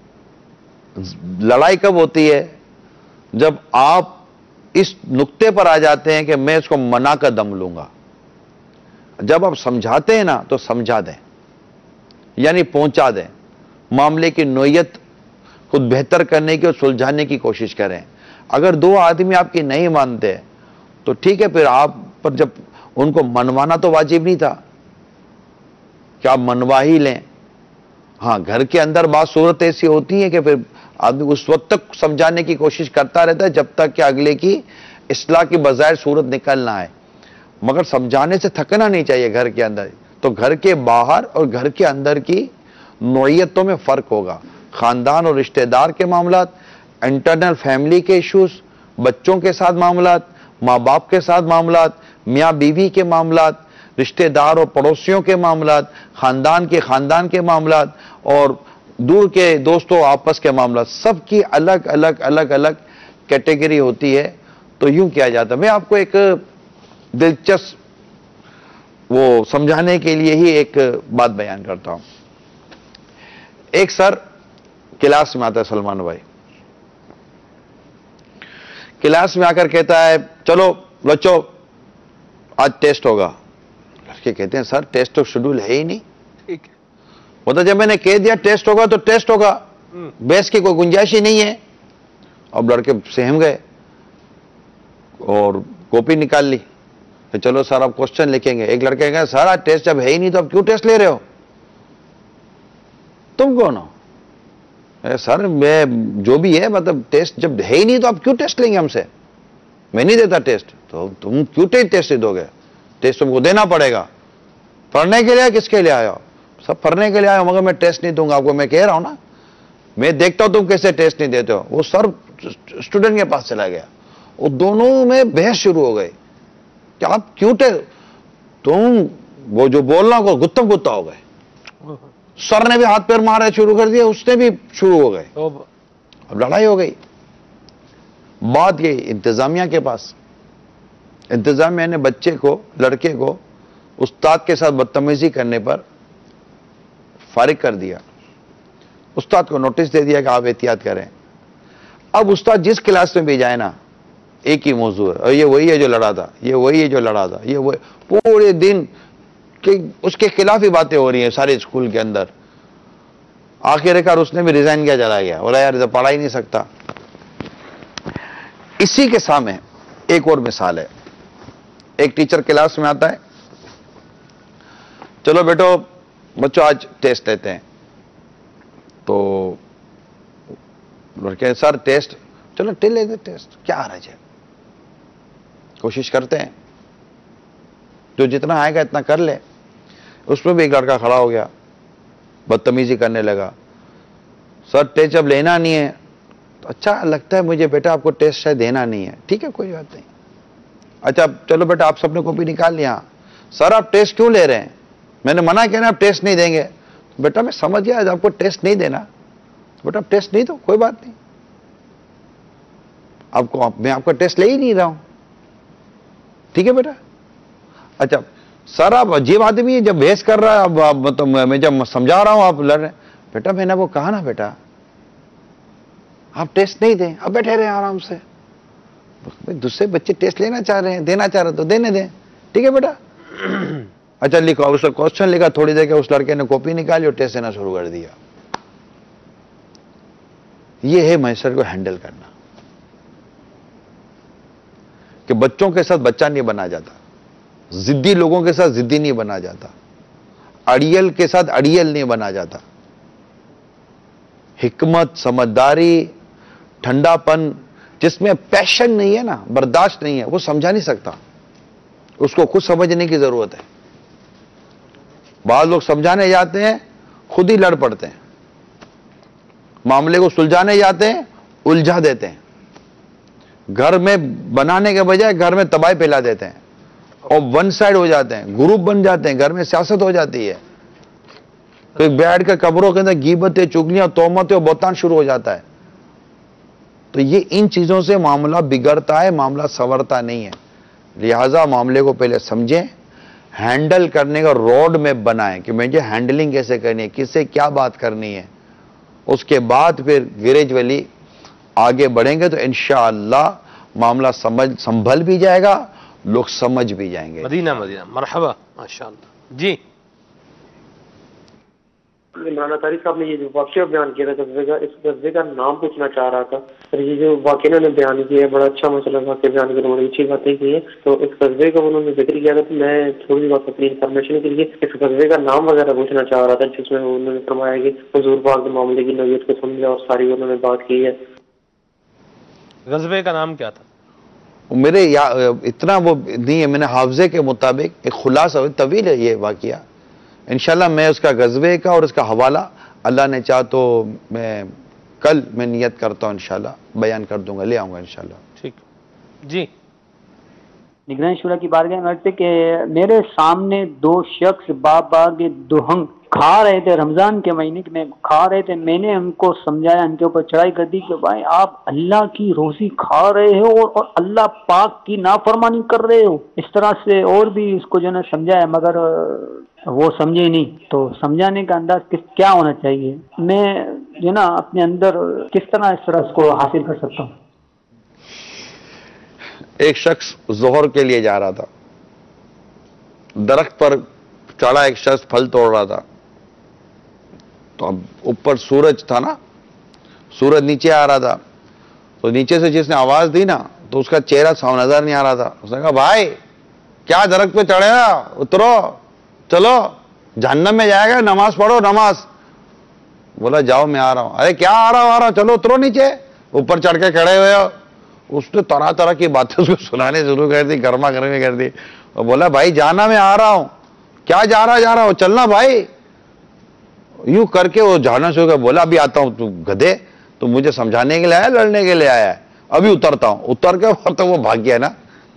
لڑائی کب ہوتی ہے؟ جب آپ اس نقطے پر آ جاتے ہیں کہ میں اس کو منا کر دم لوں گا. جب آپ سمجھاتے ہیں نا تو سمجھا دیں، یعنی پہنچا دیں. معاملے کی نوعیت خود بہتر کرنے کی اور سلجھانے کی کوشش کریں. اگر دو آدمی آپ کی نہیں مانتے تو ٹھیک ہے، پھر آپ پر جب ان کو منوانا تو واجب نہیں تھا کہ آپ منوا ہی لیں. ہاں گھر کے اندر بعض صورت ایسی ہوتی ہے کہ پھر آدمی اس وقت تک سمجھانے کی کوشش کرتا رہتا ہے جب تک کہ اگلے کی اصلاح کی بظاہر صورت نکل نہ آئے. مگر سمجھانے سے تھکنا نہیں چاہیے گھر کے اندر. تو گھر کے باہر اور گھر کے اندر کی نوعیتوں میں فرق ہوگا. خاندان اور رشتہ دار کے معاملات، انٹرنل فیملی کے ایشوز، بچوں کے ساتھ معاملات، ماں باپ کے ساتھ معاملات، میاں بیوی کے معاملات، رشتہ دار اور پڑوسیوں کے معاملات، خاندان کے معاملات اور دور کے دوستوں آپس کے معاملات، سب کی الگ الگ کیٹیگری ہوتی ہے. تو یوں کیا جاتا ہے. میں آپ کو ایک دلچسپ وہ سمجھانے کے لیے ہی ایک بات بیان کرتا ہوں. ایک سر کلاس میں آتا ہے، سلمان بھائی کلاس میں آ کر کہتا ہے چلو بچوں آج ٹیسٹ ہوگا. لڑکے کہتے ہیں سر ٹیسٹ تو شیڈول ہے ہی نہیں. ٹھیک ہے. وہ تو جب میں نے کہہ دیا ٹیسٹ ہوگا تو ٹیسٹ ہوگا, بحث کی کوئی گنجائش ہی نہیں ہے. اب لڑکے سہم گئے اور کاپی نکال لی کہ چلو سر آپ کوشچن لکھیں گے. ایک لڑکے کہا سر آج ٹیسٹ جب ہے ہی نہیں تو اب کیوں ٹیسٹ لے رہے ہو, تم کون ہو؟ سر میں جو بھی ہے مطلب ٹیسٹ جب ہے ہی نہیں تو آپ کیوں ٹیسٹ لیں گے ہم سے, میں نہیں دیتا ٹیسٹ تو تم کیوں ٹیسٹ دو گے؟ ٹیسٹ تم کو دینا پڑے گا. پڑھنے کے لیے کس کے لیے آیا ہو؟ سب پڑھنے کے لیے آیا ہو, مگر میں ٹیسٹ نہیں دوں گا آپ کو. میں کہہ رہا ہوں نا, میں دیکھتا ہوں تم کیسے ٹیسٹ نہیں دیتے ہو. وہ سر اسٹوڈنٹ کے پاس چلا گیا, وہ دونوں میں بحث شروع ہو گئی کہ آپ کیوں تم وہ جو بولنا کو گتم گتا ہو گئے. سر نے بھی ہاتھ پیر مارے شروع کر دیا, اس نے بھی شروع ہو گئے. اب لڑائی ہو گئی. بات گئی انتظامیہ کے پاس. انتظامیہ نے بچے کو, لڑکے کو استاد کے ساتھ بدتمیزی کرنے پر فارغ کر دیا. استاد کو نوٹس دے دیا کہ آپ احتیاط کریں. اب استاد جس کلاس میں بھی جائے نا ایک ہی موضوع ہے, اور یہ وہی ہے جو لڑا تھا, یہ وہی ہے جو لڑا تھا, یہ وہی, پورے دن اس کے خلاف ہی باتیں ہو رہی ہیں سارے اسکول کے اندر. آخر کار اس نے بھی ریزائن کیا, چلا گیا. بولا یار تو پڑھا ہی نہیں سکتا. اسی کے سامنے ایک اور مثال ہے. ایک ٹیچر کلاس میں آتا ہے, چلو بیٹو بچوں آج ٹیسٹ لیتے ہیں. تو لڑکے سر ٹیسٹ, چلو لیتے ٹیسٹ, کیا حرج ہے, کوشش کرتے ہیں, جو جتنا آئے گا اتنا کر لے. اس میں بھی ایک لڑکا کھڑا ہو گیا, بدتمیزی کرنے لگا. سر ٹیسٹ جب لینا نہیں ہے تو اچھا لگتا ہے مجھے بیٹا آپ کو ٹیسٹ شاید دینا نہیں ہے, ٹھیک ہے کوئی بات نہیں. اچھا چلو بیٹا آپ سب نے کاپی نکال لیا. سر آپ ٹیسٹ کیوں لے رہے ہیں؟ میں نے منع کیا نا آپ ٹیسٹ نہیں دیں گے. بیٹا میں سمجھ گیا آپ کو ٹیسٹ نہیں دینا, بیٹا آپ ٹیسٹ نہیں دو, کوئی بات نہیں. میں آپ کا ٹیسٹ لے ہی نہیں رہا ہوں, ٹھیک ہے بیٹا. اچھا سر آپ عجیب آدمی ہے, جب بحث کر رہا ہے مطلب میں جب سمجھا رہا ہوں آپ لڑ رہے ہیں. بیٹا میں نے وہ کہا نا بیٹا آپ ٹیسٹ نہیں دیں, اب بیٹھے رہے آرام سے. دوسرے بچے ٹیسٹ لینا چاہ رہے ہیں, دینا چاہ رہے تو دینے دیں, ٹھیک ہے بیٹا. اچھا لکھو, اس کا کوشچن لکھا. تھوڑی دیر کے اس لڑکے نے کاپی نکالی اور ٹیسٹ دینا شروع کر دیا. یہ ہے معاشرے کو ہینڈل کرنا, کہ بچوں کے ساتھ بچہ نہیں بنا جاتا, ضدی لوگوں کے ساتھ ضدی نہیں بنا جاتا, اڑیل کے ساتھ اڑیل نہیں بنا جاتا. حکمت, سمجھداری, ٹھنڈا پن, جس میں پیشن نہیں ہے نا, برداشت نہیں ہے, وہ سمجھا نہیں سکتا. اس کو خود سمجھنے کی ضرورت ہے. بعض لوگ سمجھانے جاتے ہیں خود ہی لڑ پڑتے ہیں, معاملے کو سلجھانے جاتے ہیں الجھا دیتے ہیں, گھر میں بنانے کے بجائے گھر میں تباہی پھیلا دیتے ہیں, اور ون سائڈ ہو جاتے ہیں, گروپ بن جاتے ہیں, گھر میں سیاست ہو جاتی ہے. تو بیٹھ کے قبروں کے اندر غیبتیں, چگلیاں, تہمتیں اور بہتان شروع ہو جاتا ہے. تو یہ ان چیزوں سے معاملہ بگڑتا ہے, معاملہ سنورتا نہیں ہے. لہذا معاملے کو پہلے سمجھیں, ہینڈل کرنے کا روڈ میپ بنائیں کہ مجھے ہینڈلنگ کیسے کرنی ہے, کس سے کیا بات کرنی ہے. اس کے بعد پھر گریجولی آگے بڑھیں گے تو انشاءاللہ معاملہ سنبھل بھی جائے گا, لوگ سمجھ بھی جائیں گے. مدینہ مرحبا ماشاءاللہ. جی عمران طاری صاحب نے یہ جو واقعہ بیان کیا تھا غزوے کا, اس غزوے کا نام پوچھنا چاہ رہا تھا. یہ جو واقعہ انہوں نے بیان کیا ہے بڑا اچھا مسئلہ واقعہ بیان کیا, بڑی اچھی باتیں کی ہیں. تو اس غزوے کا انہوں نے ذکر کیا تھا, تو میں تھوڑی سی بات اپنی انفارمیشن کے لیے اس غزوے کا نام وغیرہ پوچھنا چاہ رہا تھا, جس میں انہوں نے فرمایا کہ حضور پاک کے معاملے کی نوعیت کو سمجھا اور ساری انہوں نے بات کی ہے. غزوے کا نام کیا تھا؟ میرے اتنا وہ نہیں ہے, میں نے حافظے کے مطابق ایک خلاصہ, طویل ہے یہ واقعہ. انشاءاللہ میں اس کا غزوے کا اور اس کا حوالہ اللہ نے چاہ تو کل میں نیت کرتا ہوں انشاءاللہ بیان کر دوں گا, لے آؤں گا انشاءاللہ. ٹھیک. جی نگران شورا کی بارگاہ میں عرض ہے کہ میرے سامنے دو شخص باغ دہنگ کھا رہے تھے, رمضان کے مہینے میں کھا رہے تھے. میں نے ان کو سمجھایا, ان کے اوپر چڑھائی کر دی کہ بھائی آپ اللہ کی روزی کھا رہے ہو اور اللہ پاک کی نافرمانی کر رہے ہو. اس طرح سے اور بھی اس کو جو ہے سمجھایا, مگر وہ سمجھے نہیں. تو سمجھانے کا انداز کیا ہونا چاہیے, میں جو نا اپنے اندر کس طرح اس طرح اس کو حاصل کر سکتا ہوں؟ ایک شخص ظہر کے لیے جا رہا تھا, درخت پر چڑھا ایک شخص پھل توڑ رہا تھا، تو اب اوپر سورج تھا نا، سورج نیچے آ رہا تھا، تو نیچے سے جس نے آواز دی نا تو اس کا چہرہ صاف نظر نہیں آ رہا تھا. اس نے کہا بھائی کیا درخت پہ چڑھے گا، اترو، چلو جہنم میں جائے گا، نماز پڑھو نماز. بولا جاؤ میں آ رہا ہوں. ارے کیا آ رہا ہوں، چلو اترو نیچے، اوپر چڑھ کے کھڑے ہوئے ہو. اس نے طرح طرح کی باتیں اس کو سنانے شروع کر دی، گرما گرمی کر دی. اور بولا بھائی جانا میں آ رہا ہوں. کیا جا رہا ہوں، چلنا بھائی. یوں کر کے وہ جانا شروع کر. بولا ابھی آتا ہوں. تو گدھے، تو مجھے سمجھانے کے لیے آیا، لڑنے کے لیے آیا ہے؟ ابھی اترتا ہوں. اتر کے تو وہ بھاگ گیا نا.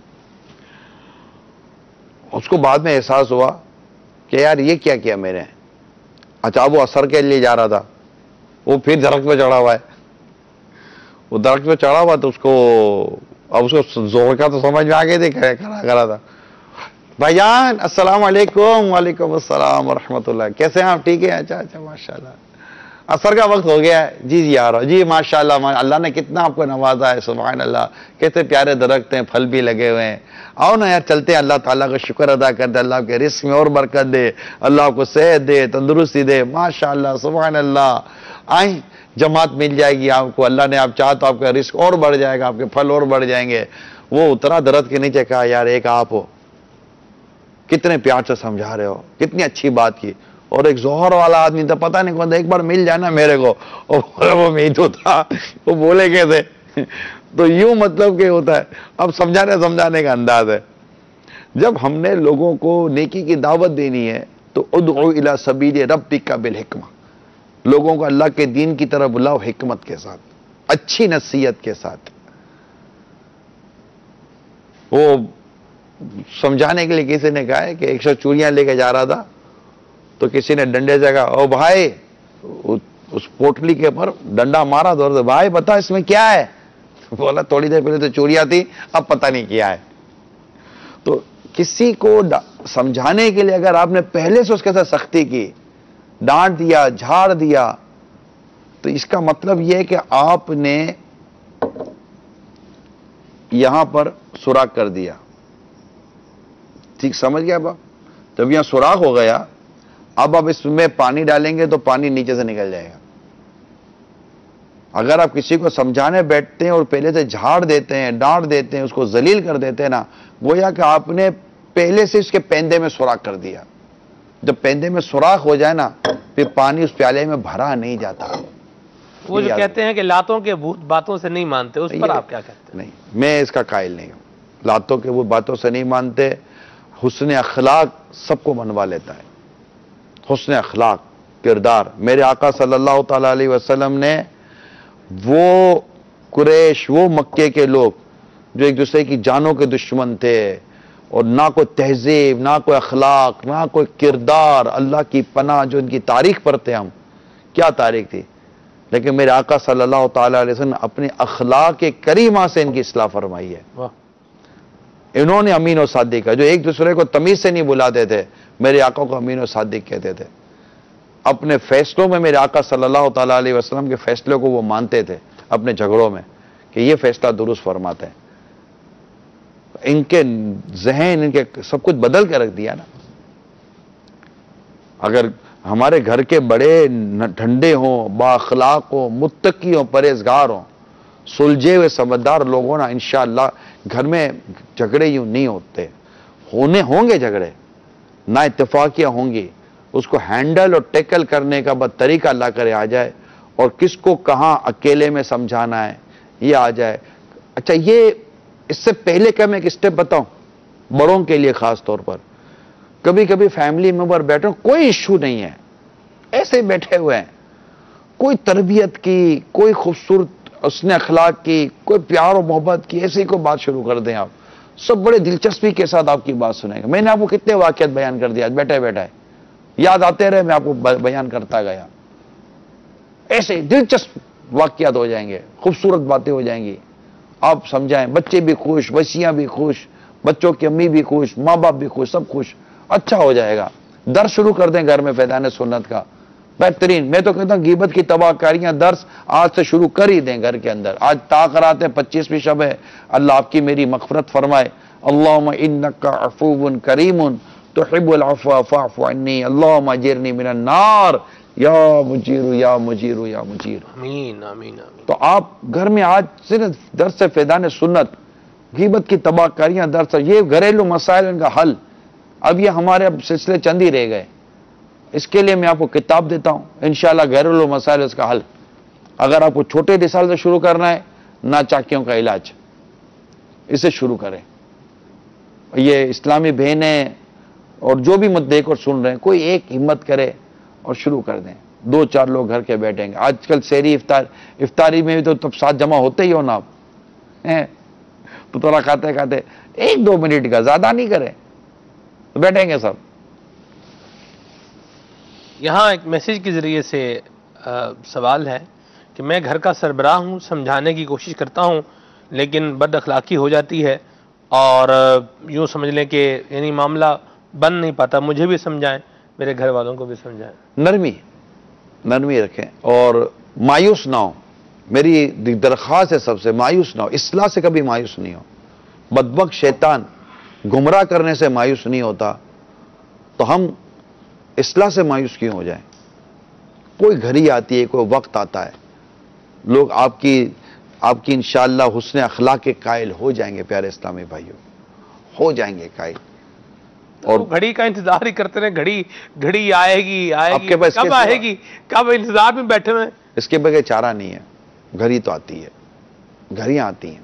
اس کو بعد میں احساس ہوا کہ یار یہ کیا کیا میرے. اچھا وہ اثر کے لیے جا رہا تھا، وہ پھر درخت پہ چڑھا ہوا ہے. وہ درخت پہ چڑھا ہوا تو اس کو زور کا تو سمجھ میں آ گئی تھی، کھڑا کرا تھا. بھائی جان السلام علیکم. وعلیکم السلام ورحمۃ اللہ. کیسے ہیں آپ؟ ٹھیک ہے. اچھا اچھا ماشاء اللہ. اثر کا وقت ہو گیا ہے. جی جی آ رہا ہوں. جی ماشاء اللہ، اللہ نے کتنا آپ کو نوازا ہے، سبحان اللہ. کیسے پیارے درخت ہیں، پھل بھی لگے ہوئے ہیں. آؤ نا یار چلتے ہیں، اللہ تعالیٰ کا شکر ادا کرتے، اللہ آپ کے رزق میں اور برکت دے، اللہ آپ کو صحت دے، تندرستی دے. ماشاء اللہ سبحان اللہ. آئیں جماعت مل جائے گی آپ کو، اللہ نے آپ چاہ تو آپ کا رزق اور بڑھ جائے گا، آپ کے پھل اور بڑھ جائیں گے. وہ اترا درخت کے نیچے، کہا یار ایک آپ ہو، کتنے پیار سے سمجھا رہے ہو، کتنی اچھی بات کی. اور ایک ظہر والا آدمی تھا، پتہ نہیں کون تھا، ایک بار مل جانا میرے کو. اور وہ میں تو تھا، وہ بولے کیسے. تو یوں مطلب کہ ہوتا ہے. اب سمجھانے کا انداز ہے. جب ہم نے لوگوں کو نیکی کی دعوت دینی ہے تو ادعو الی سبیل ربک بالحکمہ، لوگوں کو اللہ کے دین کی طرف بلاؤ حکمت کے ساتھ، اچھی نصیحت کے ساتھ. وہ سمجھانے کے لیے کسی نے کہا ہے کہ ایک شخص چوریاں لے کے جا رہا تھا، تو کسی نے ڈنڈے سے کہا او بھائی، اس پوٹلی کے اوپر ڈنڈا مارا تو بھائی بتا اس میں کیا ہے. بولا تھوڑی دیر پہلے تو چوریاں تھی، اب پتہ نہیں کیا ہے. تو کسی کو سمجھانے کے لیے اگر آپ نے پہلے سے اس کے ساتھ سختی کی، ڈانٹ دیا، جھاڑ دیا، تو اس کا مطلب یہ ہے کہ آپ نے یہاں پر سوراخ کر دیا. ٹھیک سمجھ گیا؟ اب جب یہاں سوراخ ہو گیا، اب آپ اس میں پانی ڈالیں گے تو پانی نیچے سے نکل جائے گا. اگر آپ کسی کو سمجھانے بیٹھتے ہیں اور پہلے سے جھاڑ دیتے ہیں، ڈانٹ دیتے ہیں، اس کو ذلیل کر دیتے ہیں نا، گویا کہ آپ نے پہلے سے اس کے پیندے میں سوراخ کر دیا. جب پیندے میں سوراخ ہو جائے نا، پھر پانی اس پیالے میں بھرا نہیں جاتا. وہ جو کہتے ہیں کہ لاتوں کے بھوت باتوں سے نہیں مانتے، اس پر آپ کیا کہتے ہیں؟ نہیں، میں اس کا قائل نہیں ہوں. لاتوں کے بھوت باتوں سے نہیں مانتے. حسن اخلاق سب کو منوا لیتا ہے. حسن اخلاق، کردار. میرے آقا صلی اللہ تعالی علیہ وسلم نے وہ قریش، وہ مکے کے لوگ جو ایک دوسرے کی جانوں کے دشمن تھے، اور نہ کوئی تہذیب، نہ کوئی اخلاق، نہ کوئی کردار، اللہ کی پناہ، جو ان کی تاریخ پڑھتے ہم، کیا تاریخ تھی. لیکن میرے آقا صلی اللہ تعالی علیہ وسلم نے اپنے اخلاق کریمہ سے ان کی اصلاح فرمائی ہے. انہوں نے امین و صادق کا، جو ایک دوسرے کو تمیز سے نہیں بلاتے تھے، میرے آقا کو امین و صادق کہتے تھے. اپنے فیصلوں میں میرے آقا صلی اللہ تعالی علیہ وسلم کے فیصلوں کو وہ مانتے تھے اپنے جھگڑوں میں، کہ یہ فیصلہ درست فرماتے ہیں. ان کے ذہن، ان کے سب کچھ بدل کے رکھ دیا نا. اگر ہمارے گھر کے بڑے ٹھنڈے ہوں، با اخلاق ہوں، متقی ہوں، پرہیزگار ہوں، سلجھے ہوئے سمجھدار لوگ ہوں نا، انشاءاللہ گھر میں جھگڑے یوں نہیں ہوتے. ہوں گے جھگڑے، نا اتفاقیاں ہوں گی، اس کو ہینڈل اور ٹیکل کرنے کا بس طریقہ اللہ کرے آ جائے، اور کس کو کہاں اکیلے میں سمجھانا ہے یہ آ جائے. اچھا، یہ اس سے پہلے کہ میں ایک اسٹیپ بتاؤں بڑوں کے لیے خاص طور پر. کبھی کبھی فیملی ممبر بیٹھے، کوئی ایشو نہیں ہے، ایسے بیٹھے ہوئے ہیں، کوئی تربیت کی، کوئی خوبصورت حسن اخلاق کی، کوئی پیار و محبت کی، ایسی کوئی بات شروع کر دیں آپ، سب بڑے دلچسپی کے ساتھ آپ کی بات سنیں گے. میں نے آپ کو کتنے واقعات بیان کر دیا آج بیٹھے بیٹھے، یاد آتے رہے، میں آپ کو بیان کرتا گیا. ایسے دلچسپ واقعات ہو جائیں گے، خوبصورت باتیں ہو جائیں گی. آپ سمجھائیں، بچے بھی خوش، بچیاں بھی خوش، بچوں کی امی بھی خوش، ماں باپ بھی خوش، سب خوش، اچھا ہو جائے گا. درس شروع کر دیں گھر میں فیضان سنت کا، بہترین. میں تو کہتا ہوں غیبت کی تباہ کاریاں درس آج سے شروع کر ہی دیں گھر کے اندر. آج تاخرات ہے، 25ویں شب ہے. اللہ آپ کی میری مغفرت فرمائے. اللہم انکا عفو کریم तुहिब्बुल अफ़्व फ़अफ़ु अन्नी अल्लाहुम्मा अजिरनी मिनन नार या मुजीरु या मुजीरु या मुजीरु। आमीन आमीन आमीन। तो आप घर में आज सिर्फ दर्स फैज़ान सुन्नत, गीबत की तबाहकारियां, दर्स, ये घरेलू मसाइल, इनका हल, अब ये हमारे अब सिलसिले चंद ही रह गए। इसके लिए मैं आपको किताब देता हूं इंशाअल्लाह, घरेलू मसाइल इसका हल। अगर आपको छोटे रिसाल से शुरू करना है, नाचाकियों का इलाज, इसे शुरू करें। ये इस्लामी बहनें और जो भी मत देख और सुन रहे हैं, कोई एक हिम्मत करे और शुरू कर दें। 2-4 लोग घर के बैठेंगे। आजकल सेहरी इफ्तारी में भी तो तब साथ जमा होते ही हो ना आप, तो थोड़ा खाते खाते 1-2 मिनट का, ज्यादा नहीं करें, तो बैठेंगे सब। यहाँ एक मैसेज के जरिए से सवाल है कि मैं घर का सरबराह हूँ, समझाने की कोशिश करता हूँ लेकिन बद अखलाकी हो जाती है, और यूँ समझ लें कि यानी मामला बन नहीं पाता। मुझे भी समझाएं, मेरे घर वालों को भी समझाएं। नरमी रखें और मायूस ना हो। मेरी दरख्वास्त है सबसे, मायूस ना हो, इस्लाह से कभी मायूस नहीं हो। बदबख्त शैतान गुमराह करने से मायूस नहीं होता, तो हम इस्लाह से मायूस क्यों हो जाएं? कोई घड़ी आती है, कोई वक्त आता है, लोग आपकी इंशाअल्लाह हुस्न अखलाक के कायल हो जाएंगे। प्यारे इस्लामी भाइयों, हो जाएंगे कायल। और घड़ी का इंतजार ही करते रहे, घड़ी आएगी आपके पास कब आएगी, कब इंतजार में बैठे हुए। इसके बगैर चारा नहीं है। घड़ी तो आती है, घड़ियां आती हैं,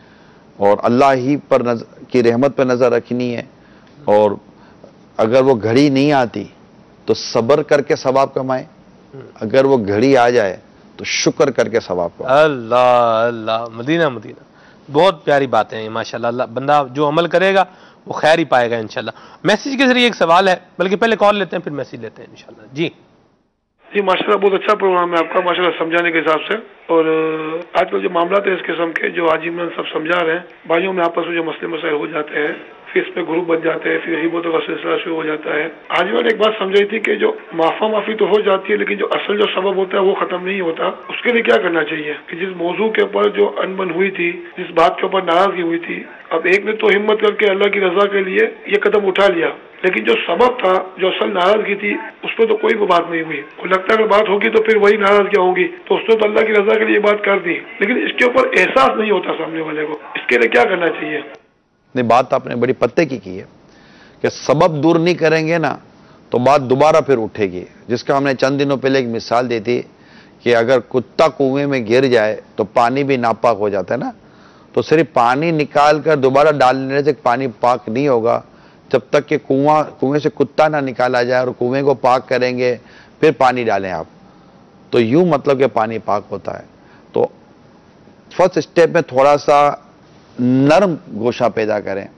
और अल्लाह ही पर की रहमत पर नजर रखनी है। और अगर वो घड़ी नहीं आती तो सब्र करके सवाब कमाए, अगर वो घड़ी आ जाए तो शुक्र करके सवाब कमाए। अल्लाह अल्लाह, मदीना मदीना, बहुत प्यारी बातें हैं माशाल्लाह। अल्लाह, बंदा जो अमल करेगा वो खैर ही पाएगा इंशाल्लाह। मैसेज के जरिए एक सवाल है, बल्कि पहले कॉल लेते हैं फिर मैसेज लेते हैं इंशाल्लाह। जी माशाल्लाह, बहुत अच्छा प्रोग्राम है आपका माशाल्लाह, समझाने के हिसाब से। और आजकल जो मामला है इस किस्म के जो हाजी इमरान सब समझा रहे हैं, भाइयों में आपस में जो मसले मसाइल हो जाते हैं, फिर इस पे ग्रुप बन जाते हैं, फिर हिब्बतों का सिलसिला शुरू हो जाता है। आज मैंने एक बात समझाई थी कि जो माफी तो हो जाती है, लेकिन जो असल जो सबब होता है वो खत्म नहीं होता। उसके लिए क्या करना चाहिए कि जिस मौजू के ऊपर जो अनबन हुई थी, जिस बात के ऊपर नाराजगी हुई थी, अब एक ने तो हिम्मत करके अल्लाह की रजा के लिए ये कदम उठा लिया, लेकिन जो सबब था, जो असल नाराजगी थी, उस पर तो कोई बात नहीं हुई। और लगता है अगर बात होगी तो फिर वही नाराजगी होंगी, तो उसने तो अल्लाह की रजा के लिए बात कर दी, लेकिन इसके ऊपर एहसास नहीं होता सामने वाले को। इसके लिए क्या करना चाहिए? नहीं, बात आपने बड़ी पत्ते की है कि सबब दूर नहीं करेंगे ना तो बात दोबारा फिर उठेगी। जिसका हमने चंद दिनों पहले एक मिसाल दी थी कि अगर कुत्ता कुएं में गिर जाए तो पानी भी नापाक हो जाता है ना, तो सिर्फ पानी निकाल कर दोबारा डालने से पानी पाक नहीं होगा जब तक कि कुएं से कुत्ता ना निकाला जाए और कुएं को पाक करेंगे फिर पानी डालें आप, तो यूं मतलब कि पानी पाक होता है। तो फर्स्ट स्टेप में थोड़ा सा नरम गोशा पैदा करें,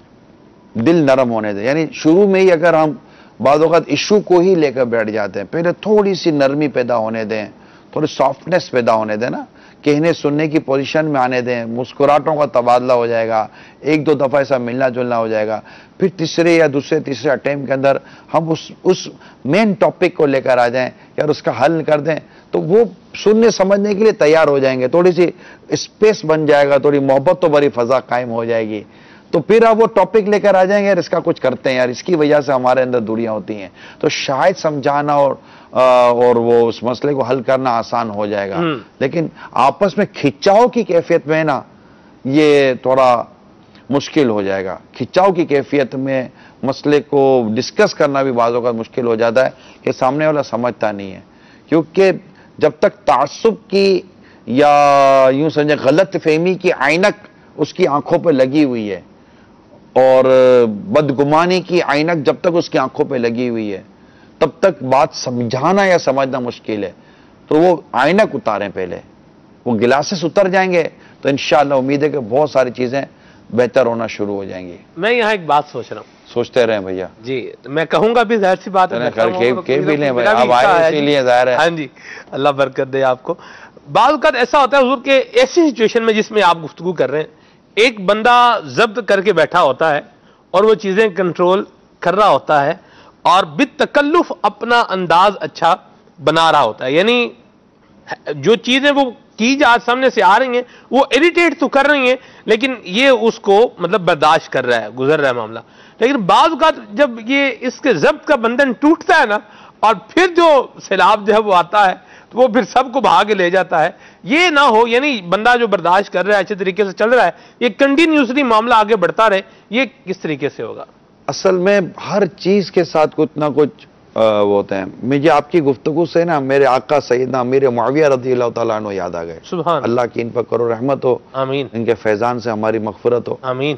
दिल नरम होने दें। यानी शुरू में ही अगर हम बाद वक़्त इशू को ही लेकर बैठ जाते हैं, पहले थोड़ी सी नरमी पैदा होने दें, थोड़ी सॉफ्टनेस पैदा होने दें ना, कहने सुनने की पोजीशन में आने दें, मुस्कुराहटों का तबादला हो जाएगा, 1-2 दफ़ा ऐसा मिलना जुलना हो जाएगा, फिर तीसरे या तीसरे अटेम्प्ट के अंदर हम उस मेन टॉपिक को लेकर आ जाएं यार, उसका हल कर दें, तो वो सुनने समझने के लिए तैयार हो जाएंगे, थोड़ी सी स्पेस बन जाएगा, थोड़ी मोहब्बत तो भरी फजा कायम हो जाएगी। तो फिर आप वो टॉपिक लेकर आ जाएंगे, यार इसका कुछ करते हैं, यार इसकी वजह से हमारे अंदर दूरियां होती हैं, तो शायद समझाना और वो उस मसले को हल करना आसान हो जाएगा। लेकिन आपस में खिंचाव की कैफियत में ना ये थोड़ा मुश्किल हो जाएगा। खिंचाव की कैफियत में मसले को डिस्कस करना भी बाज़ों का मुश्किल हो जाता है कि सामने वाला समझता नहीं है, क्योंकि जब तक तासुब की या यूं समझे गलत फहमी की ऐनक उसकी आंखों पर लगी हुई है और बदगुमानी की ऐनक जब तक उसकी आंखों पे लगी हुई है तब तक बात समझाना या समझना मुश्किल है। तो वो ऐनक उतारें, पहले वो गिलासेस उतर जाएंगे तो इंशाअल्लाह उम्मीद है कि बहुत सारी चीजें बेहतर होना शुरू हो जाएंगी। मैं यहाँ एक बात सोच रहा हूँ, सोचते रहे भैया जी, मैं कहूंगा भी जाहिर सी बात है, हाँ जी, अल्लाह बरकत दे आपको। बात ऐसा होता है हुजूर के ऐसी सिचुएशन में जिसमें आप गुफ्तगू कर रहे हैं, एक बंदा जब्त करके बैठा होता है और वो चीजें कंट्रोल कर रहा होता है और बितकल्लुफ अपना अंदाज अच्छा बना रहा होता है, यानी जो चीजें वो کی آج سامنے سے آ رہی ہیں، وہ اریٹیٹ تو کر رہی ہیں لیکن یہ اس کو مطلب برداشت کر رہا ہے، گزر رہا ہے معاملہ. لیکن بعض اوقات جب یہ اس کے ضبط کا بندھن ٹوٹتا ہے نا، اور پھر جو سیلاب جو ہے وہ آتا ہے تو وہ پھر سب کو بہا کے لے جاتا ہے. یہ نہ ہو، یعنی بندہ جو برداشت کر رہا ہے، اچھے طریقے سے چل رہا ہے، یہ کنٹینیوسلی معاملہ آگے بڑھتا رہے، یہ کس طریقے سے ہوگا؟ اصل میں ہر چیز کے ساتھ کچھ نہ کچھ وہ ہوتے ہیں. مجھے آپ کی گفتگو سے نا میرے آقا سیدنا امیر معاویہ رضی اللہ تعالیٰ عنہ یاد آ گئے. سبحان اللہ کی ان پر کرو رحمت ہو، آمین، ان کے فیضان سے ہماری مغفرت ہو. آمین.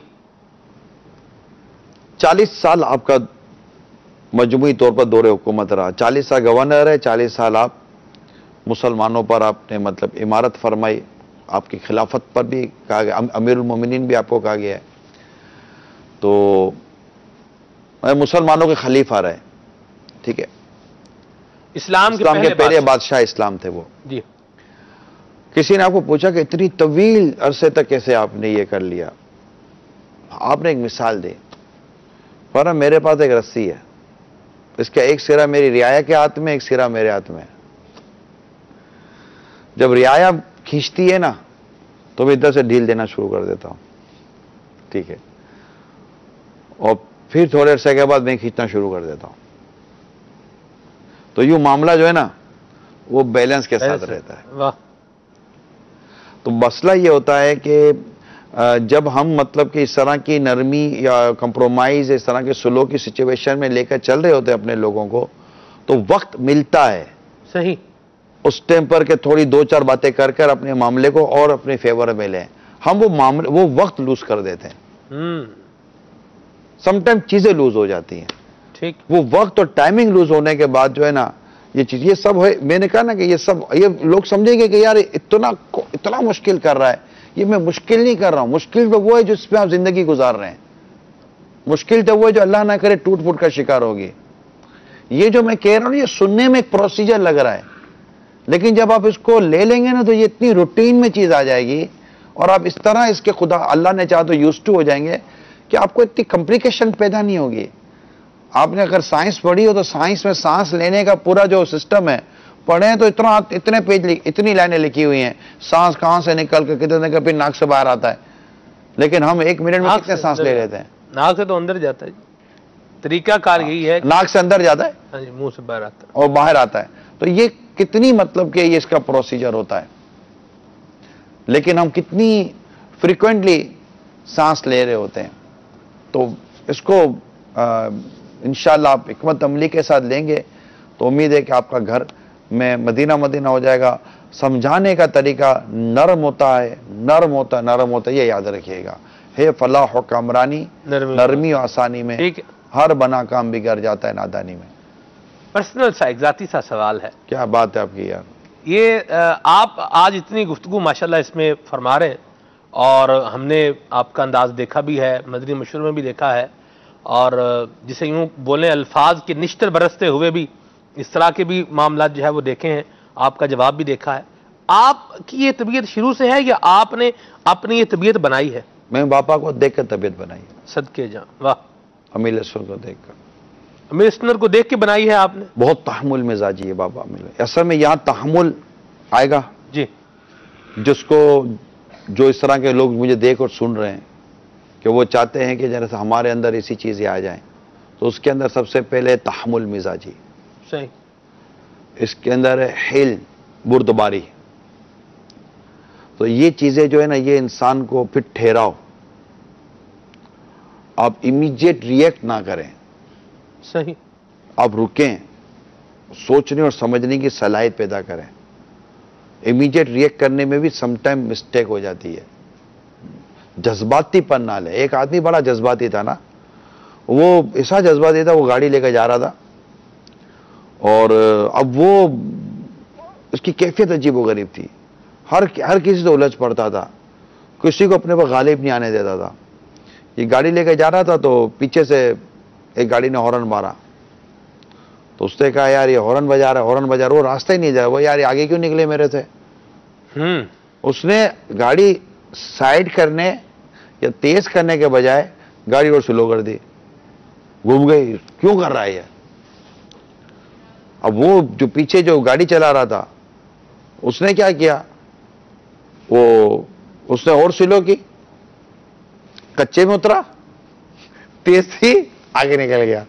40 سال آپ کا مجموعی طور پر دور حکومت رہا، 40 سال گورنر ہے، 40 سال آپ مسلمانوں پر آپ نے مطلب عمارت فرمائی. آپ کی خلافت پر بھی کہا گیا، امیر المومنین بھی آپ کو کہا گیا ہے. تو مسلمانوں کے خلیفہ رہے، ٹھیک ہے. اسلام کے پہلے بادشاہ اسلام تھے وہ. جی. کسی نے آپ کو پوچھا کہ اتنی طویل عرصے تک کیسے آپ نے یہ کر لیا؟ آپ نے ایک مثال دی، فرمایا میرے پاس ایک رسی ہے، اس کا ایک سرا میری رعایا کے ہاتھ میں، ایک سرا میرے ہاتھ میں. جب رعایا کھینچتی ہے نا تو میں ادھر سے ڈھیل دینا شروع کر دیتا ہوں، ٹھیک ہے، اور پھر تھوڑے عرصے کے بعد میں کھینچنا شروع کر دیتا ہوں. تو یوں معاملہ جو ہے نا وہ بیلنس کے ساتھ رہتا ہے. واہ. تو مسئلہ یہ ہوتا ہے کہ جب ہم مطلب کہ اس طرح کی نرمی یا کمپرومائز، اس طرح کے سلو کی سچویشن میں لے کر چل رہے ہوتے ہیں اپنے لوگوں کو، تو وقت ملتا ہے صحیح اس ٹائم پر کہ تھوڑی 2-4 باتیں کر کر اپنے معاملے کو اور اپنے فیور میں لیں. ہم وہ وقت لوز کر دیتے ہیں. سم ٹائم چیزیں لوز ہو جاتی ہیں. ٹھیک. وہ وقت اور ٹائمنگ لوز ہونے کے بعد جو ہے نا یہ چیز، یہ سب ہے. میں نے کہا نا کہ یہ لوگ سمجھیں گے کہ یار اتنا مشکل کر رہا ہے. یہ میں مشکل نہیں کر رہا ہوں. مشکل تو وہ ہے جس پہ آپ زندگی گزار رہے ہیں. مشکل تو وہ ہے جو اللہ نہ کرے ٹوٹ پھوٹ کا شکار ہوگی. یہ جو میں کہہ رہا ہوں یہ سننے میں ایک پروسیجر لگ رہا ہے، لیکن جب آپ اس کو لے لیں گے نا تو یہ اتنی روٹین میں چیز آ جائے گی، اور آپ اس طرح اس کے خدا اللہ نے چاہا تو یوزڈ ٹو ہو جائیں گے کہ آپ کو اتنی کمپلیکیشن پیدا نہیں ہوگی. آپ نے اگر سائنس پڑھی ہو تو سائنس میں سانس لینے کا پورا جو سسٹم ہے پڑھیں تو اتنے پیج اتنی لائنیں لکھی ہوئی ہیں، سانس کہاں سے نکل کر کتنے کا پھر ناک سے باہر آتا ہے. لیکن ہم 1 منٹ میں کتنے سانس لے لیتے ہیں؟ ناک سے تو اندر جاتا ہے. طریقہ کار یہی ہے، ناک سے اندر جاتا ہے، ہاں جی، منہ سے باہر آتا ہے اور باہر آتا ہے. تو یہ کتنی مطلب کہ یہ اس کا پروسیجر ہوتا ہے، لیکن ہم کتنی فریکوینٹلی سانس لے رہے ہوتے ہیں. تو اس کو انشاءاللہ آپ حکمت عملی کے ساتھ لیں گے تو امید ہے کہ آپ کا گھر میں مدینہ ہو جائے گا. سمجھانے کا طریقہ نرم ہوتا ہے، یہ یاد رکھیے گا. ہے فلاح و کامرانی، نرمی و آسانی میں، ہر بنا کام بگڑ جاتا ہے نادانی میں. پرسنل سا ایک ذاتی سا سوال ہے. کیا بات ہے آپ کی یار. یہ آپ آج اتنی گفتگو ماشاءاللہ اس میں فرما رہے ہیں، اور ہم نے آپ کا انداز دیکھا بھی ہے، مدنی مشورے میں بھی دیکھا ہے، اور جسے یوں بولیں الفاظ کے نشتر برستے ہوئے بھی اس طرح کے بھی معاملات جو ہے وہ دیکھے ہیں، آپ کا جواب بھی دیکھا ہے. آپ کی یہ طبیعت شروع سے ہے یا آپ نے اپنی یہ طبیعت بنائی ہے؟ میں باپا کو دیکھ کر طبیعت بنائی. صدقے جاں. واہ. امیر اسفر کو دیکھ کر، امیر اسفر کو دیکھ کے بنائی ہے آپ نے؟ بہت تحمل مزاجی ہے بابا امیر. اصل میں یہاں تحمل آئے گا جی، جس کو جو اس طرح کے لوگ مجھے دیکھ اور سن رہے ہیں کہ وہ چاہتے ہیں کہ جیسے ہمارے اندر اسی چیزیں آ جائیں، تو اس کے اندر سب سے پہلے تحمل مزاجی. صحیح. اس کے اندر ہے حل، بردباری. تو یہ چیزیں جو ہے نا یہ انسان کو پھر ٹھہراؤ. آپ امیڈیٹ ریئیکٹ نہ کریں. صحیح. آپ رکیں، سوچنے اور سمجھنے کی صلاحیت پیدا کریں. امیڈیٹ ریئیکٹ کرنے میں بھی سم ٹائم مسٹیک ہو جاتی ہے. جذباتی پن نہ لے. ایک آدمی بڑا جذباتی تھا نا، وہ ایسا جذباتی تھا، وہ گاڑی لے کے جا رہا تھا، اور اب وہ اس کی کیفیت عجیب و غریب تھی. ہر کسی سے الجھ پڑتا تھا، کسی کو اپنے پر غالب نہیں آنے دیتا تھا. یہ گاڑی لے کے جا رہا تھا تو پیچھے سے ایک گاڑی نے ہارن مارا. تو اس نے کہا یار یہ ہارن بجا رہا ہے، وہ راستہ ہی نہیں جا رہا. وہ یار یہ آگے کیوں نکلے میرے سے؟ اس نے گاڑی سائڈ کرنے یا تیز کرنے کے بجائے گاڑی اور سلو کر دی. گھوم گئی، کیوں کر رہا ہے یہ؟ اب وہ جو پیچھے جو گاڑی چلا رہا تھا اس نے کیا کیا، وہ اس نے اور سلو کی, کچے میں اترا, تیز تھی, آگے نکل گیا.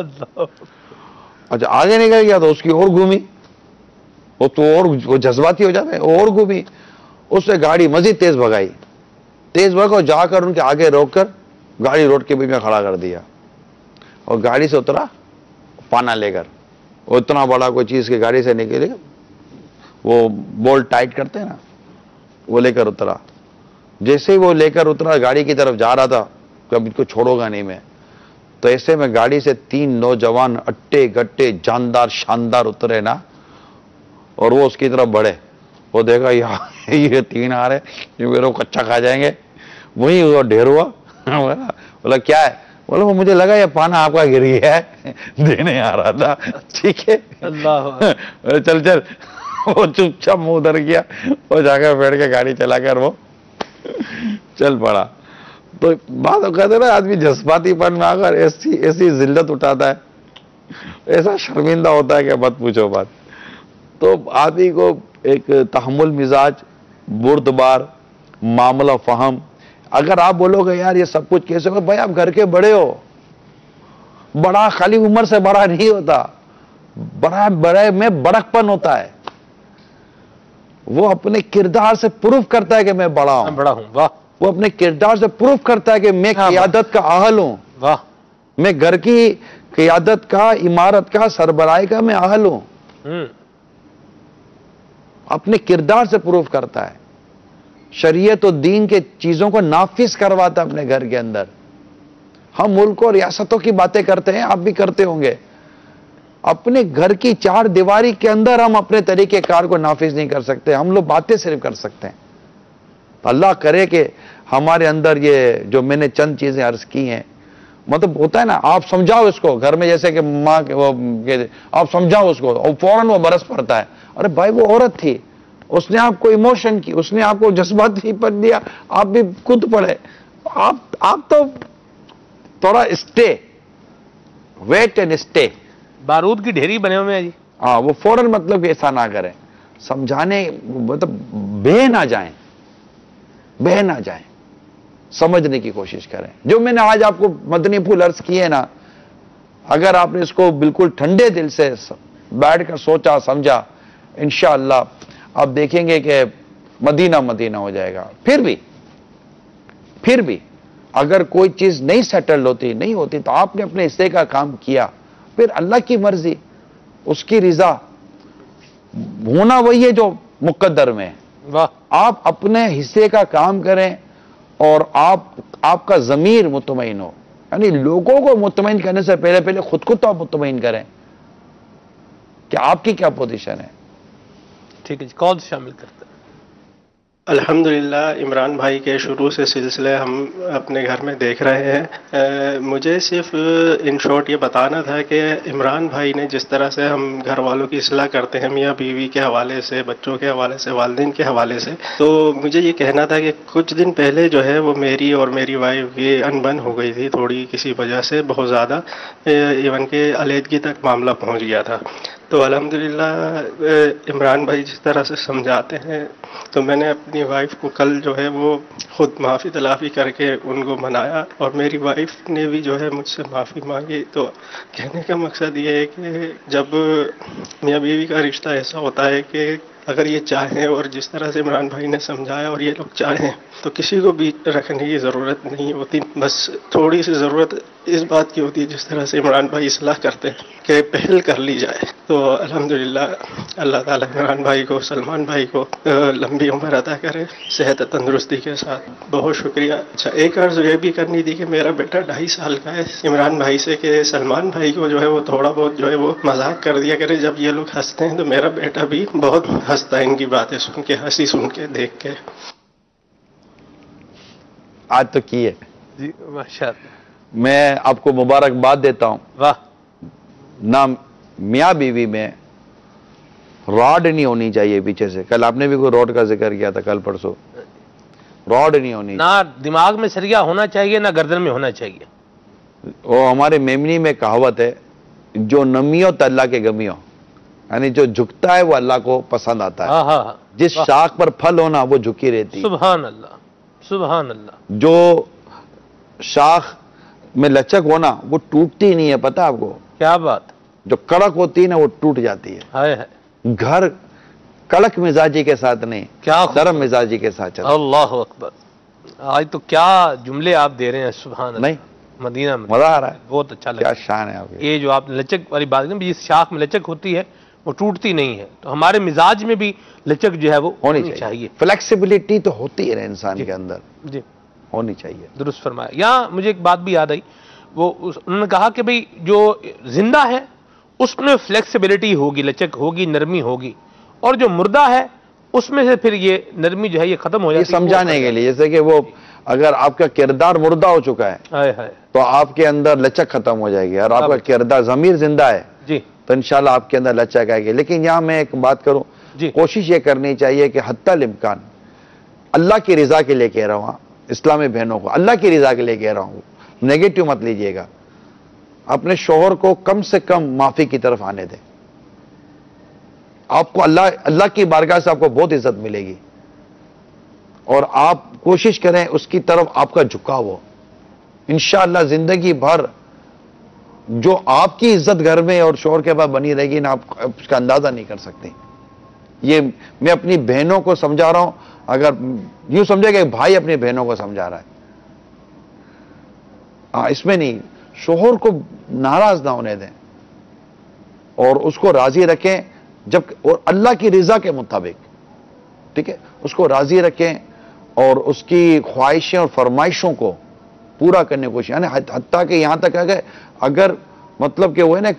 اچھا آگے نکل گیا تو اس کی اور گھومی, وہ تو اور وہ جذباتی ہو جاتے ہیں, اور گھومی. اس نے گاڑی مزید تیز بھگائی, تیز بھگا جا کر ان کے آگے روک کر گاڑی روڈ کے بیچ میں کھڑا کر دیا, اور گاڑی سے اترا پانا لے کر. وہ اتنا بڑا کوئی چیز کی گاڑی سے نکلے, وہ بولٹ ٹائٹ کرتے ہیں نا, وہ لے کر اترا. جیسے ہی وہ لے کر اترا گاڑی کی طرف جا رہا تھا کہ اب ان کو چھوڑو گا نہیں میں, تو ایسے میں گاڑی سے 3 نوجوان اٹے گٹے جاندار شاندار اترے نا, اور وہ اس کی طرف بڑھے. وہ دیکھا یہ 3 آ رہے, یہ میرے کو کچا کھا جائیں گے. وہی وہ ڈھیر ہوا. بولا کیا ہے؟ بولا وہ مجھے لگا یہ پانا آپ کا گر گیا ہے, دینے آ رہا تھا. ٹھیک ہے چل چل. وہ چپ چاپ منہ ادھر گیا, وہ جا کر بیٹھ کے گاڑی چلا کر وہ چل پڑا. تو بات کہتے ہیں نا, آدمی جذباتی پن میں آ کر ایسی ذلت اٹھاتا ہے, ایسا شرمندہ ہوتا ہے کہ مت پوچھو بات. تو آدمی کو ایک تحمل مزاج, بردبار, معاملہ فہم. اگر آپ بولو گے یار یہ سب کچھ کیسے ہو, بھائی آپ گھر کے بڑے ہو. بڑا خالی عمر سے بڑا نہیں ہوتا, بڑے میں بڑک پن ہوتا ہے. وہ اپنے کردار سے پروف کرتا ہے کہ میں بڑا ہوں. واہ. وہ اپنے کردار سے پروف کرتا ہے کہ میں قیادت کا اہل ہوں. واہ. میں گھر کی قیادت کا, عمارت کا, سربراہی کا میں اہل ہوں. اپنے کردار سے پروف کرتا ہے. شریعت و دین کے چیزوں کو نافذ کرواتا ہے اپنے گھر کے اندر. ہم ملک اور ریاستوں کی باتیں کرتے ہیں, آپ بھی کرتے ہوں گے. اپنے گھر کی 4 دیواری کے اندر ہم اپنے طریقہ کار کو نافذ نہیں کر سکتے, ہم لوگ باتیں صرف کر سکتے ہیں. اللہ کرے کہ ہمارے اندر یہ جو میں نے چند چیزیں عرض کی ہیں, مطلب ہوتا ہے نا, آپ سمجھاؤ اس کو گھر میں, جیسے کہ ماں آپ سمجھاؤ اس کو, اور فوراً وہ برس پڑتا ہے. ارے بھائی وہ عورت تھی, اس نے آپ کو ایموشن کی, اس نے آپ کو جذباتی پن دیا, آپ بھی خود پڑے. آپ تو تھوڑا اسٹے, ویٹ اینڈ اسٹے. بارود کی ڈھیری بنے ہوئے ہیں جی. ہاں, وہ فوراً مطلب ایسا نہ کریں, سمجھانے مطلب بہہ نہ جائیں, سمجھنے کی کوشش کریں. جو میں نے آج آپ کو مدنی پھول عرض کیے نا, اگر آپ نے اس کو بالکل ٹھنڈے دل سے بیٹھ کر سوچا سمجھا, انشاءاللہ آپ دیکھیں گے کہ مدینہ مدینہ ہو جائے گا. پھر بھی اگر کوئی چیز نہیں سیٹلڈ ہوتی, نہیں ہوتی, تو آپ نے اپنے حصے کا کام کیا, پھر اللہ کی مرضی, اس کی رضا ہونا وہی ہے جو مقدر میں. آپ اپنے حصے کا کام کریں, اور آپ کا ضمیر مطمئن ہو. یعنی لوگوں کو مطمئن کرنے سے پہلے خود کو تو آپ مطمئن کریں کہ آپ کی کیا پوزیشن ہے. ٹھیک ہے جی, کال شامل کرتے ہیں. الحمدللہ عمران بھائی کے شروع سے سلسلے ہم اپنے گھر میں دیکھ رہے ہیں. مجھے صرف ان شارٹ یہ بتانا تھا کہ عمران بھائی نے جس طرح سے ہم گھر والوں کی اصلاح کرتے ہیں, میاں بیوی کے حوالے سے, بچوں کے حوالے سے, والدین کے حوالے سے, تو مجھے یہ کہنا تھا کہ کچھ دن پہلے جو ہے وہ میری اور میری وائف کی انبن ہو گئی تھی تھوڑی کسی وجہ سے, بہت زیادہ, ایون کہ علیحدگی تک معاملہ پہنچ گیا تھا. تو الحمدللہ عمران بھائی جس طرح سے سمجھاتے ہیں, تو میں نے اپنی وائف کو کل جو ہے وہ خود معافی تلافی کر کے ان کو منایا, اور میری وائف نے بھی جو ہے مجھ سے معافی مانگی. تو کہنے کا مقصد یہ ہے کہ جب میاں بیوی کا رشتہ ایسا ہوتا ہے کہ اگر یہ چاہیں, اور جس طرح سے عمران بھائی نے سمجھایا, اور یہ لوگ چاہیں, تو کسی کو بھی رکھنے کی ضرورت نہیں ہوتی. بس تھوڑی سی ضرورت اس بات کی ہوتی ہے, جس طرح سے عمران بھائی اصلاح کرتے ہیں, کہ پہل کر لی جائے. تو الحمدللہ اللہ تعالیٰ عمران بھائی کو, سلمان بھائی کو لمبی عمر عطا کرے, صحت تندرستی کے ساتھ. بہت شکریہ. اچھا, ایک عرض یہ بھی کرنی تھی کہ میرا بیٹا 2.5 سال کا ہے. عمران بھائی سے کہ سلمان بھائی کو جو ہے وہ تھوڑا بہت جو ہے وہ مذاق کر دیا کرے. جب یہ لوگ ہنستے ہیں تو میرا بیٹا بھی بہت ہنستا ہے ان کی باتیں سن کے, ہنسی سن کے, دیکھ کے. آج تو کی ہے جی, ماشاءاللہ. میں آپ کو مبارکباد دیتا ہوں. واہ. نہ میاں بیوی میں راڈ نہیں ہونی چاہیے پیچھے سے. کل آپ نے بھی کوئی روڈ کا ذکر کیا تھا, کل پرسوں. راڈ نہیں ہونی, نہ دماغ میں سریا ہونا چاہیے, نہ گردن میں ہونا چاہیے. وہ ہمارے میمنی میں کہاوت ہے, جو نمیوں تو اللہ کے گمیوں, یعنی جو جھکتا ہے وہ اللہ کو پسند آتا ہے. ہاں, جس شاخ پر پھل ہونا وہ جھکی رہتی ہے. سبحان اللہ سبحان اللہ. جو شاخ میں لچک ہونا وہ ٹوٹتی نہیں ہے, پتہ آپ کو؟ کیا بات. جو کڑک ہوتی ہے نا وہ ٹوٹ جاتی ہے. ہائے ہائے. گھر کڑک مزاجی کے ساتھ نہیں, کیا نرم مزاجی کے ساتھ چلتا. اللہ اکبر. آج تو کیا جملے آپ دے رہے ہیں, سبحان اللہ. نہیں مدینہ میں مزہ آ رہا ہے, بہت اچھا لگا. کیا شان ہے آپ کی. یہ جو آپ نے لچک والی بات کی, جس شاخ میں لچک ہوتی ہے وہ ٹوٹتی نہیں ہے, تو ہمارے مزاج میں بھی لچک جو ہے وہ ہونی چاہیے. فلیکسیبلٹی تو ہوتی ہے انسان کے اندر, جی ہونی چاہیے. درست فرمایا. یہاں مجھے ایک بات بھی یاد آئی, وہ انہوں نے کہا کہ بھئی جو زندہ ہے اس میں فلیکسیبلٹی ہوگی, لچک ہوگی, نرمی ہوگی, اور جو مردہ ہے اس میں سے پھر یہ نرمی جو ہے یہ ختم ہو جاتی ہے. یہ سمجھانے کے لیے, جیسے کہ وہ اگر آپ کا کردار مردہ ہو چکا ہے تو آپ کے اندر لچک ختم ہو جائے گی, اور آپ کا کردار ضمیر زندہ ہے جی تو انشاءاللہ آپ کے اندر لچک آئے گی. لیکن یہاں میں ایک بات کروں, کوشش یہ کرنی چاہیے کہ حتی الامکان اللہ کی رضا کے لیے کہہ رہا ہوں, اسلامی بہنوں کو اللہ کی رضا کے لیے کہہ رہا ہوں, نیگیٹو مت لیجئے گا, اپنے شوہر کو کم سے کم معافی کی طرف آنے دیں. آپ کو اللہ کی بارگاہ سے آپ کو بہت عزت ملے گی, اور آپ کوشش کریں اس کی طرف آپ کا جھکاؤ ہو. انشاءاللہ زندگی بھر جو آپ کی عزت گھر میں اور شوہر کے بعد بنی رہے گی نا, آپ اس کا اندازہ نہیں کر سکتے. یہ میں اپنی بہنوں کو سمجھا رہا ہوں, اگر یوں سمجھے کہ بھائی اپنی بہنوں کو سمجھا رہا ہے, اس میں نہیں, شوہر کو ناراض نہ ہونے دیں اور اس کو راضی رکھیں, اور اللہ کی رضا کے مطابق, ٹھیک ہے, اس کو راضی رکھیں اور اس کی خواہشیں اور فرمائشوں کو پورا کرنے کی کوشش. یعنی حتیٰ کہ یہاں تک اگر مطلب کہ وہ ہے نا,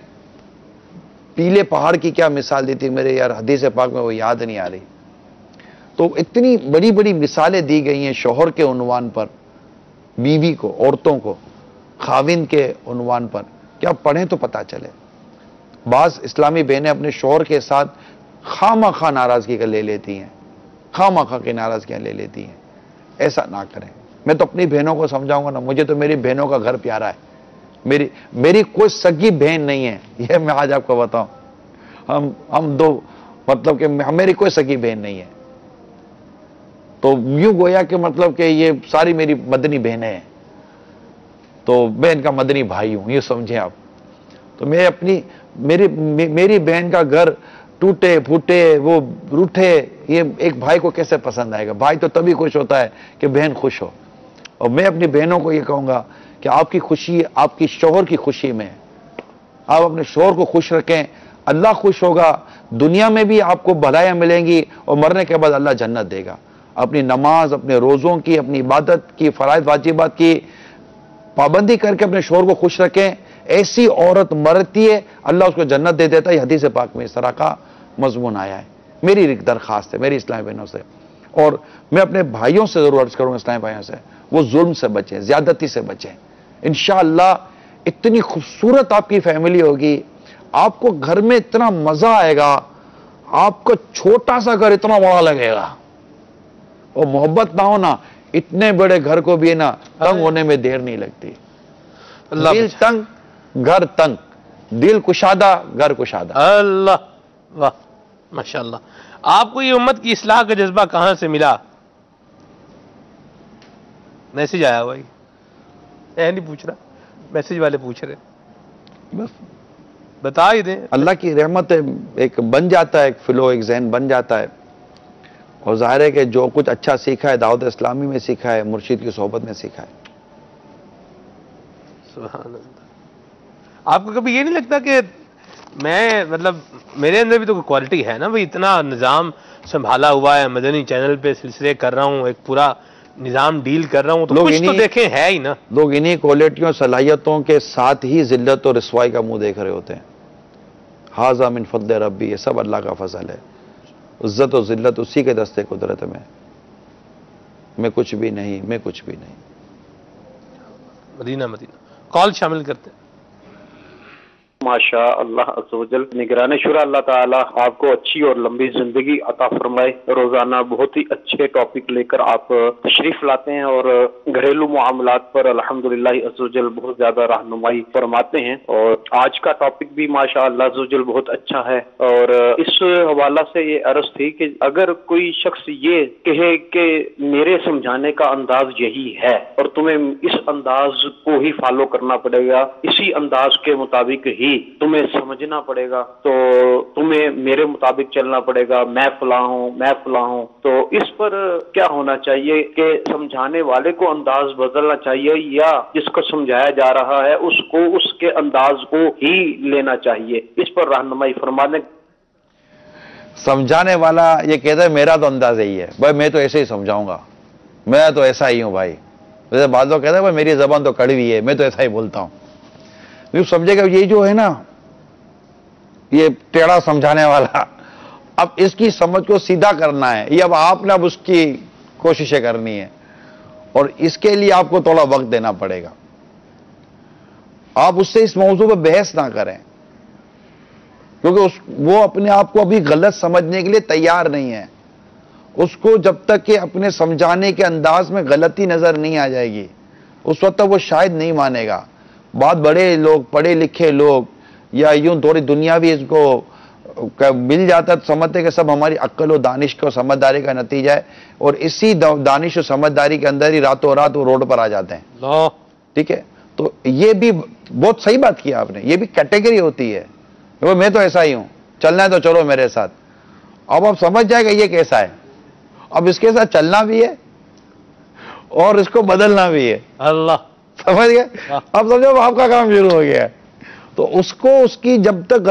پیلے پہاڑ کی کیا مثال دی تھی میرے یار, حدیث پاک میں وہ یاد نہیں آ رہی, تو اتنی بڑی بڑی مثالیں دی گئی ہیں شوہر کے عنوان پر, بیوی کو, عورتوں کو خاوند کے عنوان پر, کہ آپ پڑھیں تو پتہ چلے. بعض اسلامی بہنیں اپنے شوہر کے ساتھ خواہ خواہ ناراضگی کا لے لیتی ہیں, خواہ خواہ کی ناراضگیاں لے لیتی ہیں. ایسا نہ کریں. میں تو اپنی بہنوں کو سمجھاؤں گا نا, مجھے تو میری بہنوں کا گھر پیارا ہے, میری کوئی سگی بہن نہیں ہے, یہ میں آج آپ کو بتاؤں. ہم دو مطلب کہ میری کوئی سگی بہن نہیں ہے, تو یوں گویا کہ مطلب کہ یہ ساری میری مدنی بہنیں ہیں, تو میں ان کا مدنی بھائی ہوں, یہ سمجھیں آپ. تو میں میری بہن کا گھر ٹوٹے پھوٹے وہ روٹھے, یہ ایک بھائی کو کیسے پسند آئے گا؟ بھائی تو تبھی خوش ہوتا ہے کہ بہن خوش ہو. اور میں اپنی بہنوں کو یہ کہوں گا کہ آپ کی خوشی آپ کی شوہر کی خوشی میں, آپ اپنے شوہر کو خوش رکھیں, اللہ خوش ہوگا, دنیا میں بھی آپ کو بھلائیاں ملیں گی, اور مرنے کے بعد اللہ جنت دے گا. اپنی نماز, اپنے روزوں کی, اپنی عبادت کی, فرائض واجبات کی پابندی کر کے اپنے شوہر کو خوش رکھیں. ایسی عورت مرتی ہے اللہ اس کو جنت دے دیتا ہے. یہ حدیث پاک میں اس طرح کا مضمون آیا ہے. میری ایک درخواست ہے میری اسلامی بہنوں سے, اور میں اپنے بھائیوں سے ضرور عرض کروں گا, اسلامی بھائیوں سے, وہ ظلم سے بچیں, زیادتی سے بچیں. انشاءاللہ اتنی خوبصورت آپ کی فیملی ہوگی, آپ کو گھر میں اتنا مزہ آئے گا, آپ کو چھوٹا سا گھر اتنا بڑا لگے گا. اور محبت نہ ہونا, اتنے بڑے گھر کو بھی نا تنگ ہونے میں دیر نہیں لگتی. دل تنگ گھر تنگ, دل کشادہ گھر کشادہ. اللہ واہ ماشاءاللہ. آپ کو یہ امت کی اصلاح کا جذبہ کہاں سے ملا؟ میسج آیا بھائی, نہیں پوچھ رہا, میسج والے پوچھ رہے, بس بتا ہی دیں. اللہ کی رحمت ایک بن جاتا ہے, ایک فلو, ایک ذہن بن جاتا ہے. اور ظاہر ہے کہ جو کچھ اچھا سیکھا ہے دعوت اسلامی میں سیکھا ہے, مرشد کی صحبت میں سیکھا ہے. سبحان اللہ. آپ کو کبھی یہ نہیں لگتا کہ میں مطلب میرے اندر بھی تو کوئی کوالٹی ہے نا بھائی, اتنا نظام سنبھالا ہوا ہے, مدنی چینل پہ سلسلے کر رہا ہوں, ایک پورا نظام ڈیل کر رہا ہوں, تو کچھ تو دیکھیں ہے ہی نا. لوگ انہی کوالٹیوں صلاحیتوں کے ساتھ ہی ذلت اور رسوائی کا منہ دیکھ رہے ہوتے ہیں. ھذا من فضل ربی, یہ سب اللہ کا فضل ہے. عزت و ذلت اسی کے دستے قدرت میں کچھ بھی نہیں, میں کچھ بھی نہیں. مدینہ کال شامل کرتے ہیں. ماشاء اللہ عز و جل نگران شورا اللہ تعالی آپ کو اچھی اور لمبی زندگی عطا فرمائے۔ روزانہ بہت ہی اچھے ٹاپک لے کر آپ تشریف لاتے ہیں اور گھریلو معاملات پر الحمدللہ عز و جل بہت زیادہ رہنمائی فرماتے ہیں، اور آج کا ٹاپک بھی ماشاء اللہ عز و جل بہت اچھا ہے۔ اور اس حوالہ سے یہ عرض تھی کہ اگر کوئی شخص یہ کہے کہ میرے سمجھانے کا انداز یہی ہے اور تمہیں اس انداز کو ہی فالو کرنا پڑے گا، اسی انداز کے مطابق ہی تمہیں سمجھنا پڑے گا، تو تمہیں میرے مطابق چلنا پڑے گا، میں فلاں ہوں، تو اس پر کیا ہونا چاہیے کہ سمجھانے والے کو انداز بدلنا چاہیے یا جس کو سمجھایا جا رہا ہے اس کو اس کے انداز کو ہی لینا چاہیے؟ اس پر رہنمائی فرما دیں۔ سمجھانے والا یہ کہتا ہے میرا تو انداز یہی ہے بھائی، میں تو ایسے ہی سمجھاؤں گا، میں تو ایسا ہی ہوں بھائی۔ جیسے بعض لوگ کہتے ہیں بھائی میری زبان تو کڑوی ہے، میں تو ایسا ہی بولتا ہوں۔ یہ سمجھے گا یہ جو ہے نا، یہ ٹیڑھا سمجھانے والا، اب اس کی سمجھ کو سیدھا کرنا ہے، یہ اب آپ نے اب اس کی کوششیں کرنی ہے، اور اس کے لیے آپ کو تھوڑا وقت دینا پڑے گا۔ آپ اس سے اس موضوع پہ بحث نہ کریں، کیونکہ وہ اپنے آپ کو ابھی غلط سمجھنے کے لیے تیار نہیں ہے۔ اس کو جب تک کہ اپنے سمجھانے کے انداز میں غلطی نظر نہیں آ جائے گی، اس وقت تک وہ شاید نہیں مانے گا۔ بہت بڑے لوگ، پڑھے لکھے لوگ، یا یوں تھوڑی دنیا بھی اس کو مل جاتا تو سمجھتے کہ سب ہماری عقل و دانش کو سمجھداری کا نتیجہ ہے، اور اسی دانش و سمجھداری کے اندر ہی راتوں رات وہ روڈ پر آ جاتے ہیں۔ ٹھیک ہے، تو یہ بھی بہت صحیح بات کیا آپ نے، یہ بھی کیٹیگری ہوتی ہے۔ میں تو ایسا ہی ہوں، چلنا ہے تو چلو میرے ساتھ۔ اب آپ سمجھ جائے گا یہ کیسا ہے، اب اس کے ساتھ چلنا بھی ہے اور اس کو بدلنا بھی ہے۔ اللہ سمجھ گئے؟ اب سمجھو آپ کا کام شروع ہو گیا ہے۔ تو اس کو اس کی جب تک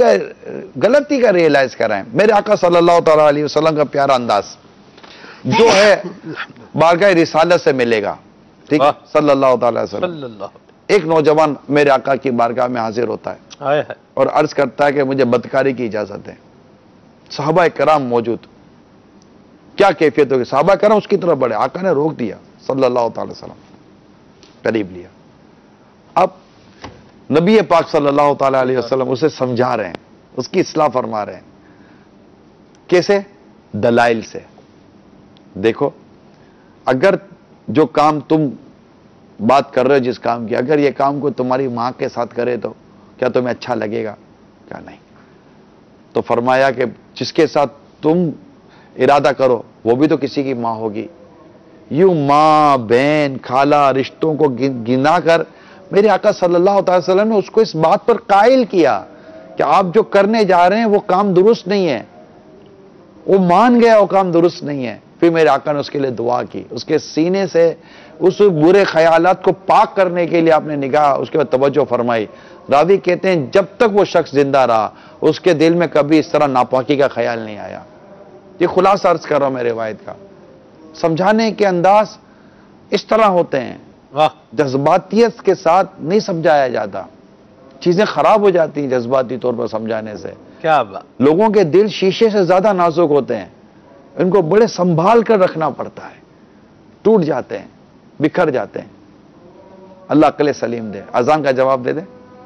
غلطی کا ریئلائز کرائیں۔ میرے آقا صلی اللہ تعالیٰ علیہ وسلم کا پیارا انداز جو ہے بارگاہ رسالت سے ملے گا، ٹھیک ہے، صلی اللہ تعالیٰ علیہ وسلم۔ ایک نوجوان میرے آقا کی بارگاہ میں حاضر ہوتا ہے اور عرض کرتا ہے کہ مجھے بدکاری کی اجازت ہے۔ صحابہ کرام موجود، کیا کیفیت ہوگی؟ صحابہ کرام اس کی طرف بڑھے، آقا نے روک دیا صلی اللہ تعالی وسلم، قریب لیا۔ اب نبی پاک صلی اللہ تعالی علیہ وسلم اسے سمجھا رہے ہیں، اس کی اصلاح فرما رہے ہیں۔ کیسے؟ دلائل سے۔ دیکھو، اگر جو کام تم بات کر رہے ہو جس کام کی، اگر یہ کام کو تمہاری ماں کے ساتھ کرے تو کیا تمہیں اچھا لگے گا؟ کیا نہیں؟ تو فرمایا کہ جس کے ساتھ تم ارادہ کرو وہ بھی تو کسی کی ماں ہوگی۔ یوں ماں، بہن، خالہ، رشتوں کو گنا کر میرے آقا صلی اللہ تعالی وسلم نے اس کو اس بات پر قائل کیا کہ آپ جو کرنے جا رہے ہیں وہ کام درست نہیں ہے۔ وہ مان گیا وہ کام درست نہیں ہے۔ پھر میرے آقا نے اس کے لیے دعا کی، اس کے سینے سے اس برے خیالات کو پاک کرنے کے لیے آپ نے نگاہ اس کے بعد توجہ فرمائی۔ راوی کہتے ہیں جب تک وہ شخص زندہ رہا اس کے دل میں کبھی اس طرح ناپاکی کا خیال نہیں آیا۔ یہ خلاصہ عرض کر رہا ہوں میں روایت کا۔ سمجھانے کے انداز اس طرح ہوتے ہیں، جذباتیت کے ساتھ نہیں سمجھایا جاتا، چیزیں خراب ہو جاتی ہیں جذباتی طور پر سمجھانے سے۔ کیا بات! لوگوں کے دل شیشے سے زیادہ نازک ہوتے ہیں، ان کو بڑے سنبھال کر رکھنا پڑتا ہے، ٹوٹ جاتے ہیں، بکھر جاتے ہیں۔ اللہ عقل سلیم دے۔ اذان کا جواب دے دیں۔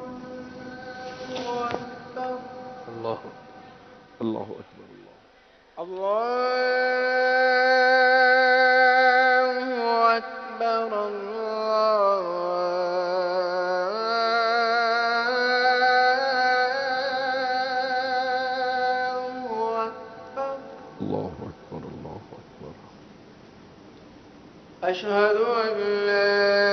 اللہ اکبر، اللہ اکبر، اللہ اکبر، اللہ اکبر۔ اشہد ان لا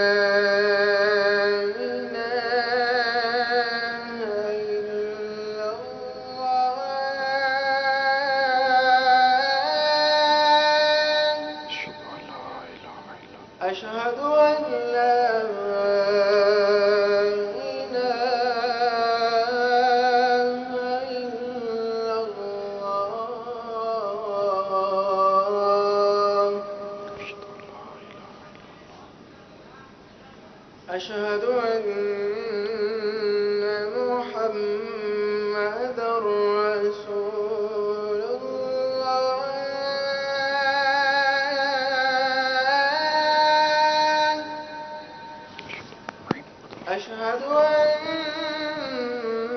أشهد أن محمد رسول الله أشهد أن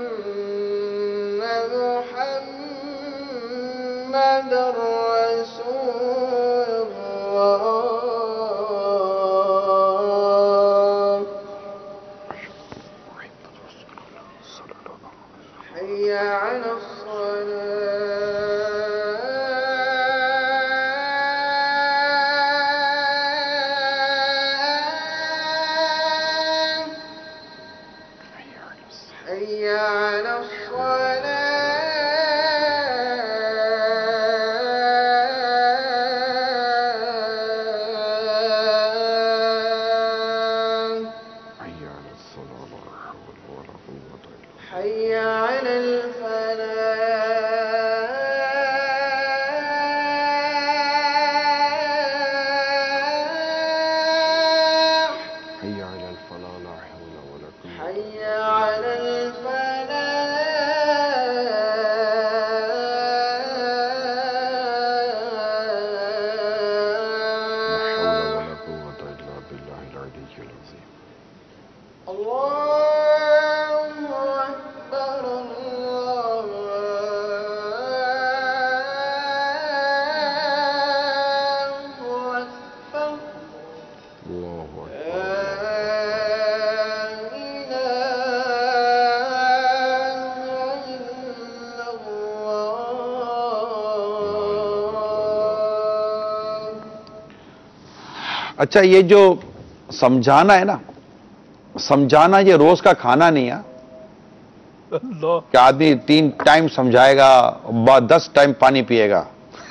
اچھا یہ جو سمجھانا ہے نا، سمجھانا یہ روز کا کھانا نہیں ہے کہ آدمی 3 ٹائم سمجھائے گا، 10 ٹائم پانی پیے گا.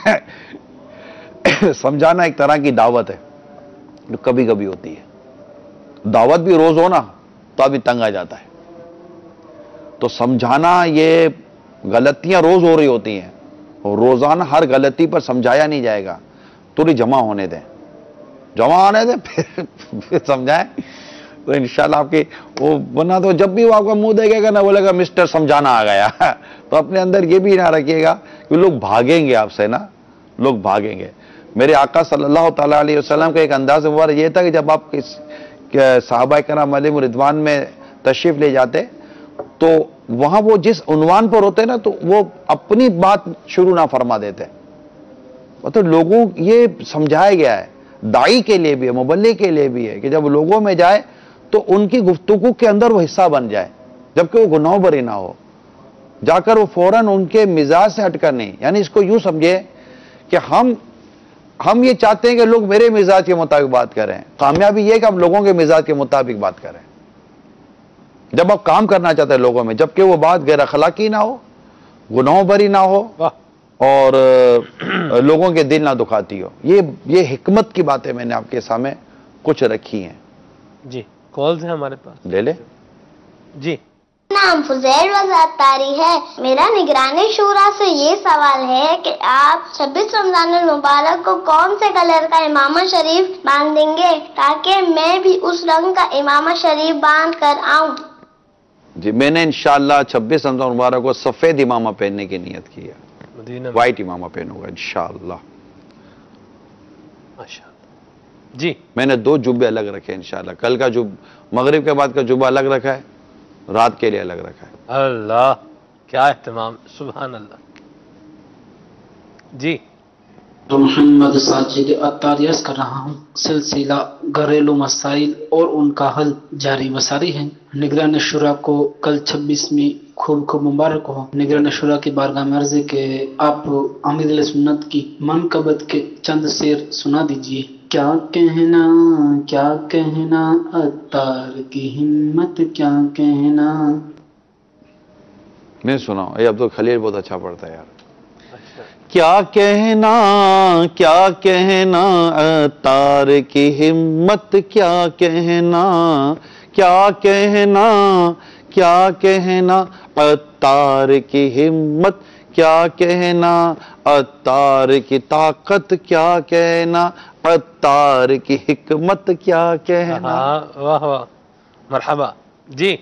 سمجھانا ایک طرح کی دعوت ہے جو کبھی کبھی ہوتی ہے. دعوت بھی روز ہونا تو ابھی تنگ آ جاتا ہے. تو سمجھانا یہ غلطیاں روز ہو رہی ہوتی ہیں، اور روزانہ ہر غلطی پر سمجھایا نہیں جائے گا. تھوڑی جمع ہونے دیں، جمع ہونے دیں پھر سمجھائیں تو انشاءاللہ آپ کی وہ بنا. تو جب بھی وہ آپ کا منہ دیکھے گا نہ بولے گا مسٹر سمجھانا آ گیا. تو اپنے اندر یہ بھی نہ رکھیے گا کہ لوگ بھاگیں گے آپ سے نا، لوگ بھاگیں گے. میرے آقا صلی اللہ تعالیٰ علیہ وسلم کا ایک انداز مبارک یہ تھا کہ جب آپ صحابہ کرام علیہم رضوان میں تشریف لے جاتے تو وہاں وہ جس عنوان پر ہوتے نا تو وہ اپنی بات شروع نہ فرما دیتے. مطلب لوگوں یہ سمجھایا گیا ہے، داعی کے لیے بھی ہے، مبلغ کے لیے بھی ہے کہ جب لوگوں میں جائے تو ان کی گفتگو کے اندر وہ حصہ بن جائے، جبکہ وہ گناہ بری نہ ہو. جا کر وہ فوراً ان کے مزاج سے ہٹ کر نہیں. یعنی اس کو یوں سمجھے کہ ہم یہ چاہتے ہیں کہ لوگ میرے مزاج کے مطابق بات کریں. کامیابی یہ کہ ہم لوگوں کے مزاج کے مطابق بات کریں. جب آپ کام کرنا چاہتے ہیں لوگوں میں، جبکہ وہ بات غیر اخلاقی نہ ہو، گناہوں بری نہ ہو اور لوگوں کے دل نہ دکھاتی ہو. یہ حکمت کی باتیں میں نے آپ کے سامنے کچھ رکھی ہیں. جی کالز ہیں ہمارے پاس، لے لے. جی نام فضیل وزاد تاری ہے. میرا نگران شورا سے یہ سوال ہے کہ آپ 26 رمضان المبارک کو کون سے کلر کا امامہ شریف باندھیں گے تاکہ میں بھی اس رنگ کا امامہ شریف باندھ کر آؤں. جی میں نے انشاءاللہ 26 رمضان مبارک کو سفید امامہ پہننے کی نیت کی ہے. وائٹ امامہ پہنوں گا انشاءاللہ. جی میں نے 2 جبے الگ رکھے انشاءاللہ. کل کا مغرب کے بعد کا جبہ الگ رکھا ہے، رات کے لیے الگ رکھا ہے. اللہ کیا اہتمام، سبحان اللہ. جی محمد ساجد اتاری عرض کر رہا ہوں. سلسلہ گھریلو مسائل اور ان کا حل جاری وساری ہے. نگران شورا کو کل 26 خوب خوب مبارک ہو. نگران شورا کی بارگاہ میں عرض ہے کہ آپ امیر سنت کی منقبت کے چند شعر سنا دیجئے. کیا کہنا اتار کی ہمت، کیا کہنا. میں سنا ہوں. یہ عبد الخلیل بہت اچھا پڑھتا ہے یار. کیا کہنا اتار کی ہمت، کیا کہنا اتار کی ہمت، کیا کہنا اتار کی طاقت، کیا کہنا اتار کی حکمت، کیا کہنا. واہ واہ مرحبا. جی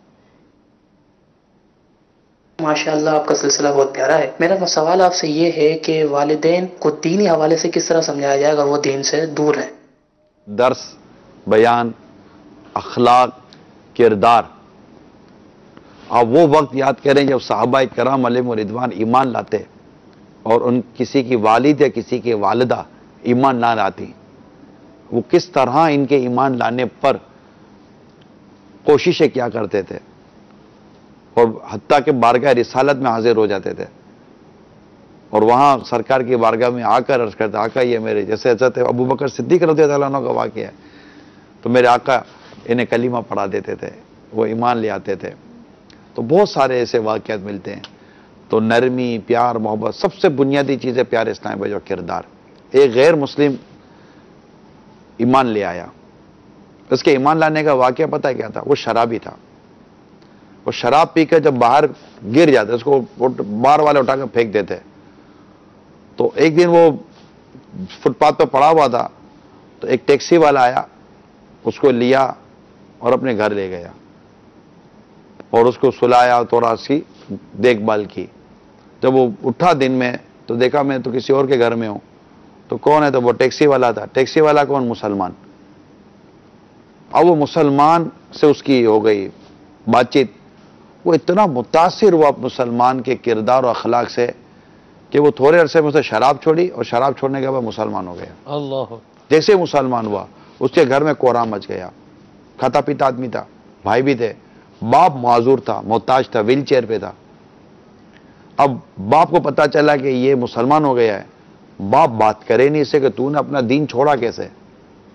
ماشاءاللہ آپ کا سلسلہ بہت پیارا ہے. میرا سوال آپ سے یہ ہے کہ والدین کو دینی حوالے سے کس طرح سمجھایا جائے اگر وہ دین سے دور ہے؟ درس، بیان، اخلاق، کردار. آپ وہ وقت یاد کریں جب صحابہ کرام علیہم رضوان ایمان لاتے اور ان کسی کی والد یا کسی کی والدہ ایمان نہ لاتی. وہ کس طرح ان کے ایمان لانے پر کوششیں کیا کرتے تھے اور حتیٰ کہ بارگاہ رسالت میں حاضر ہو جاتے تھے اور وہاں سرکار کی بارگاہ میں آ کر عرض کرتے آقا یہ میرے جیسے حضرت ابو بکر صدیق رضی اللہ عنہ کا واقعہ ہے تو میرے آقا انہیں کلمہ پڑھا دیتے تھے، وہ ایمان لے آتے تھے. تو بہت سارے ایسے واقعات ملتے ہیں. تو نرمی، پیار، محبت، سب سے بنیادی چیز ہے پیار اسلام جو کردار. ایک غیر مسلم ایمان لے آیا، اس کے ایمان لانے کا واقعہ پتہ کیا تھا؟ وہ شرابی تھا. وہ شراب پی کر جب باہر گر جاتے اس کو باہر والے اٹھا کر پھینک دیتے. تو ایک دن وہ فٹ پاتھ پہ پڑا ہوا تھا تو ایک ٹیکسی والا آیا، اس کو لیا اور اپنے گھر لے گیا اور اس کو سلایا، تھوڑا اس کی دیکھ بھال کی. جب وہ اٹھا دن میں تو دیکھا میں تو کسی اور کے گھر میں ہوں. تو کون ہے؟ تو وہ ٹیکسی والا تھا. ٹیکسی والا کون؟ مسلمان. اب وہ مسلمان سے اس کی ہو گئی بات چیت. وہ اتنا متاثر ہوا مسلمان کے کردار و اخلاق سے کہ وہ تھوڑے عرصے میں اسے شراب چھوڑی اور شراب چھوڑنے کے بعد مسلمان ہو گیا. اللہ. جیسے مسلمان ہوا اس کے گھر میں کوہرام مچ گیا. کھاتا پیتا آدمی تھا، بھائی بھی تھے، باپ معذور تھا، محتاج تھا، ویل چیئر پہ تھا. اب باپ کو پتا چلا کہ یہ مسلمان ہو گیا ہے. باپ بات کرے نہیں اس سے کہ تو نے اپنا دین چھوڑا کیسے.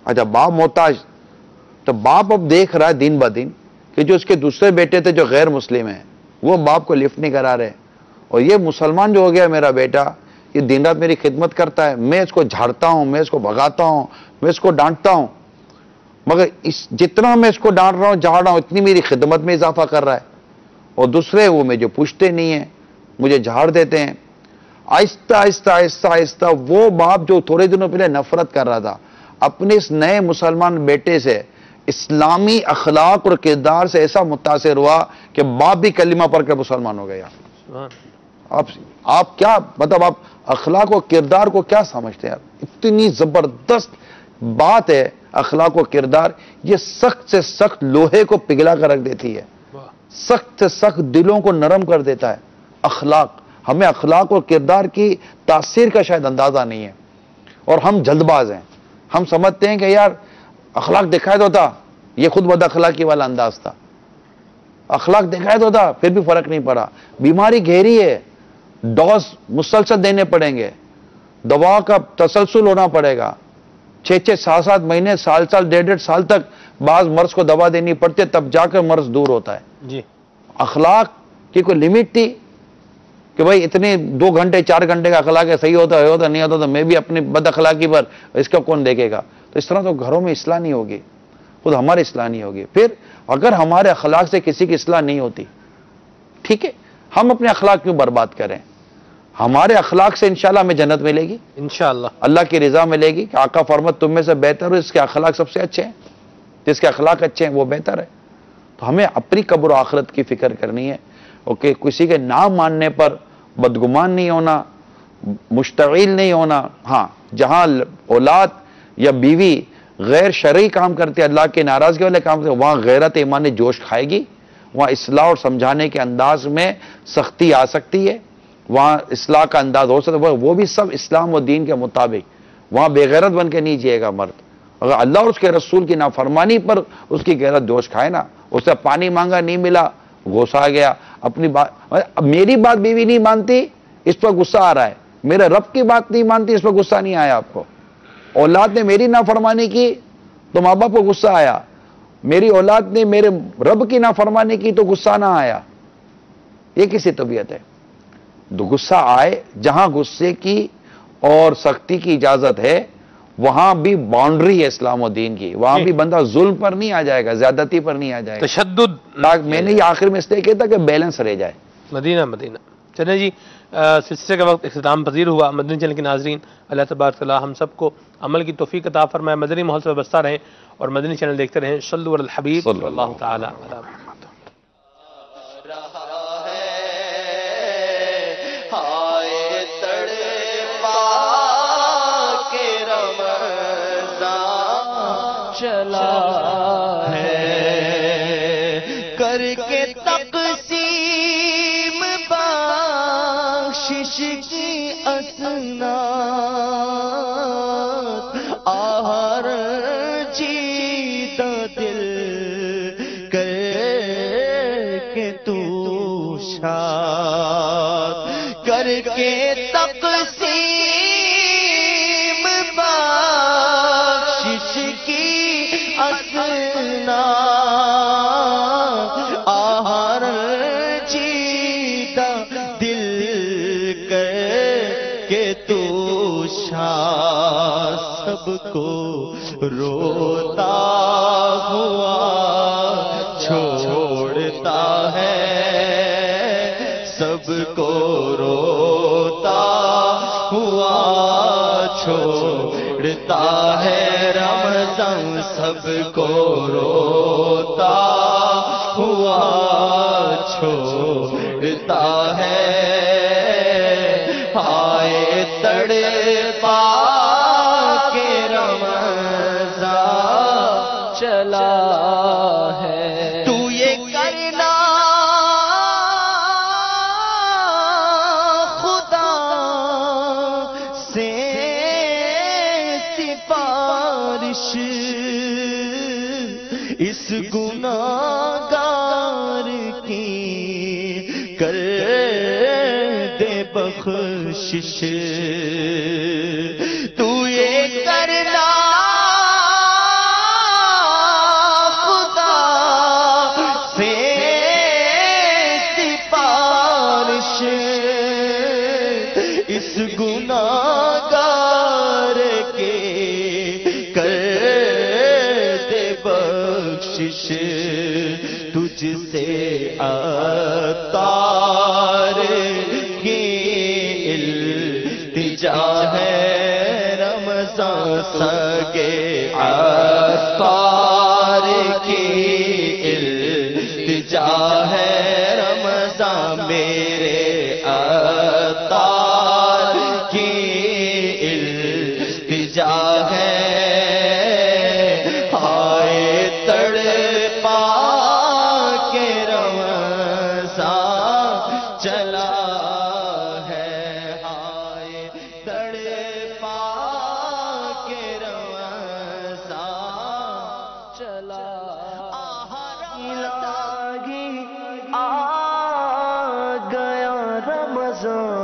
اچھا باپ محتاج، تو باپ اب دیکھ رہا ہے دن بہ دن کہ جو اس کے دوسرے بیٹے تھے جو غیر مسلم ہیں وہ باپ کو لفٹ نہیں کرا رہے، اور یہ مسلمان جو ہو گیا میرا بیٹا یہ دن رات میری خدمت کرتا ہے، میں اس کو جھاڑتا ہوں، میں اس کو بھگاتا ہوں، میں اس کو ڈانٹتا ہوں، مگر جتنا میں اس کو ڈانٹ رہا ہوں جھاڑ رہا ہوں اتنی میری خدمت میں اضافہ کر رہا ہے، اور دوسرے وہ مجھے پوچھتے نہیں ہیں، مجھے جھاڑ دیتے ہیں۔ آہستہ آہستہ آہستہ آہستہ وہ باپ جو تھوڑے دنوں پہلے نفرت کر رہا تھا اپنے اس نئے مسلمان بیٹے سے اسلامی اخلاق اور کردار سے ایسا متاثر ہوا کہ باپ بھی کلمہ پڑھ کر مسلمان ہو گیا۔ آپ کیا مطلب آپ اخلاق و کردار کو کیا سمجھتے ہیں؟ اتنی زبردست بات ہے اخلاق و کردار، یہ سخت سے سخت لوہے کو پگھلا کر رکھ دیتی ہے، سخت سے سخت دلوں کو نرم کر دیتا ہے اخلاق۔ ہمیں اخلاق اور کردار کی تاثیر کا شاید اندازہ نہیں ہے، اور ہم جلد باز ہیں، ہم سمجھتے ہیں کہ یار اخلاق دکھائے تو تھا، یہ خود بد اخلاقی والا انداز تھا، اخلاق دکھائے تو تھا پھر بھی فرق نہیں پڑا۔ بیماری گہری ہے، ڈوز مسلسل دینے پڑیں گے، دوا کا تسلسل ہونا پڑے گا، 6 7 مہینے، سال 1.5 سال تک بعض مرض کو دوا دینی پڑتی ہے، تب جا کر مرض دور ہوتا ہے۔ جی اخلاق کی کوئی لمٹ تھی کہ بھائی اتنے 2 گھنٹے 4 گھنٹے کا اخلاق ہے، صحیح ہوتا ہے نہیں ہوتا تو میں بھی اپنی بد اخلاقی پر اس کا کون دیکھے گا؟ تو اس طرح تو گھروں میں اصلاح نہیں ہوگی، خود ہماری اصلاح نہیں ہوگی۔ پھر اگر ہمارے اخلاق سے کسی کی اصلاح نہیں ہوتی، ٹھیک ہے، ہم اپنے اخلاق کیوں برباد کریں؟ ہمارے اخلاق سے انشاءاللہ ہمیں جنت ملے گی، انشاءاللہ اللہ کی رضا ملے گی کہ آقا فرمت تم میں سے بہتر ہو جس کے اخلاق سب سے اچھے ہیں، جس کے اخلاق اچھے ہیں وہ بہتر ہے۔ تو ہمیں اپنی قبر و آخرت کی فکر کرنی ہے، کہ کسی کے نام ماننے پر بدگمان نہیں ہونا، مشتعل نہیں ہونا۔ ہاں جہاں اولاد یا بیوی غیر شرعی کام کرتے، اللہ کے ناراضگی والے کام کرتے، وہاں غیرت ایمان جوش کھائے گی، وہاں اصلاح اور سمجھانے کے انداز میں سختی آ سکتی ہے، وہاں اصلاح کا انداز ہو سکتا ہے، وہ بھی سب اسلام و دین کے مطابق۔ وہاں بے غیرت بن کے نہیں جیے گا مرد۔ اگر اللہ اور اس کے رسول کی نافرمانی پر اس کی غیرت جوش کھائے نا، اس سے پانی مانگا نہیں ملا، غصہ آ گیا، اپنی بات میری بات بیوی نہیں مانتی اس پر غصہ آ رہا ہے، میرے رب کی بات نہیں مانتی اس پر غصہ نہیں آیا آپ کو، اولاد نے میری نافرمانی کی تو ماں باپ کو غصہ آیا، میری اولاد نے میرے رب کی نافرمانی کی تو غصہ نہ آیا، یہ کسی طبیعت ہے؟ تو غصہ آئے، جہاں غصے کی اور سختی کی اجازت ہے وہاں بھی باؤنڈری ہے اسلام و دین کی، وہاں بھی بندہ ظلم پر نہیں آ جائے گا، زیادتی پر نہیں آ جائے گا، تشدد۔ میں نے یہ آخر میں اس لیے کہتا کہ بیلنس رہ جائے۔ مدینہ چلیں جی، سلسلے کا وقت اختتام پذیر ہوا۔ مدنی چینل کے ناظرین، اللہ تبارک تعالی ہم سب کو عمل کی توفیق عطا فرمائے، مدنی ماحول سے وابستہ رہیں اور مدنی چینل دیکھتے رہیں۔ صلوا علی الحبیب صلی اللہ تعالی علیہ وسلم۔ چلا ہے کر کے تقسیم بخشش کی اسناد، آہر جیتا دل کر کے تو شاد، کر کے تقسیم بخشش کی آہر جیتا دل کر کے تو شاد، سب کو روتا ہوا چھوڑتا ہے، سب کو روتا ہوا چھوڑتا ہے، رمضان سب کو روتا ہوا چھوڑتا ہے، آئے تڑپا کے رمضان چلا ہے، تو یہ کرنا خدا سے سفارش، اس گناہگار کی کر دے بخشش، تو یہ کرنا بخشش تجھ سے عطار کی التجا ہے رمضان سگے عطار کی التجا ہے رمضان میرے عطار کی التجا ہے ہائے تڑپا کے رمضان چلا ہے ہائے تڑپا کے رمضان چلا الہی آ گیا رمضان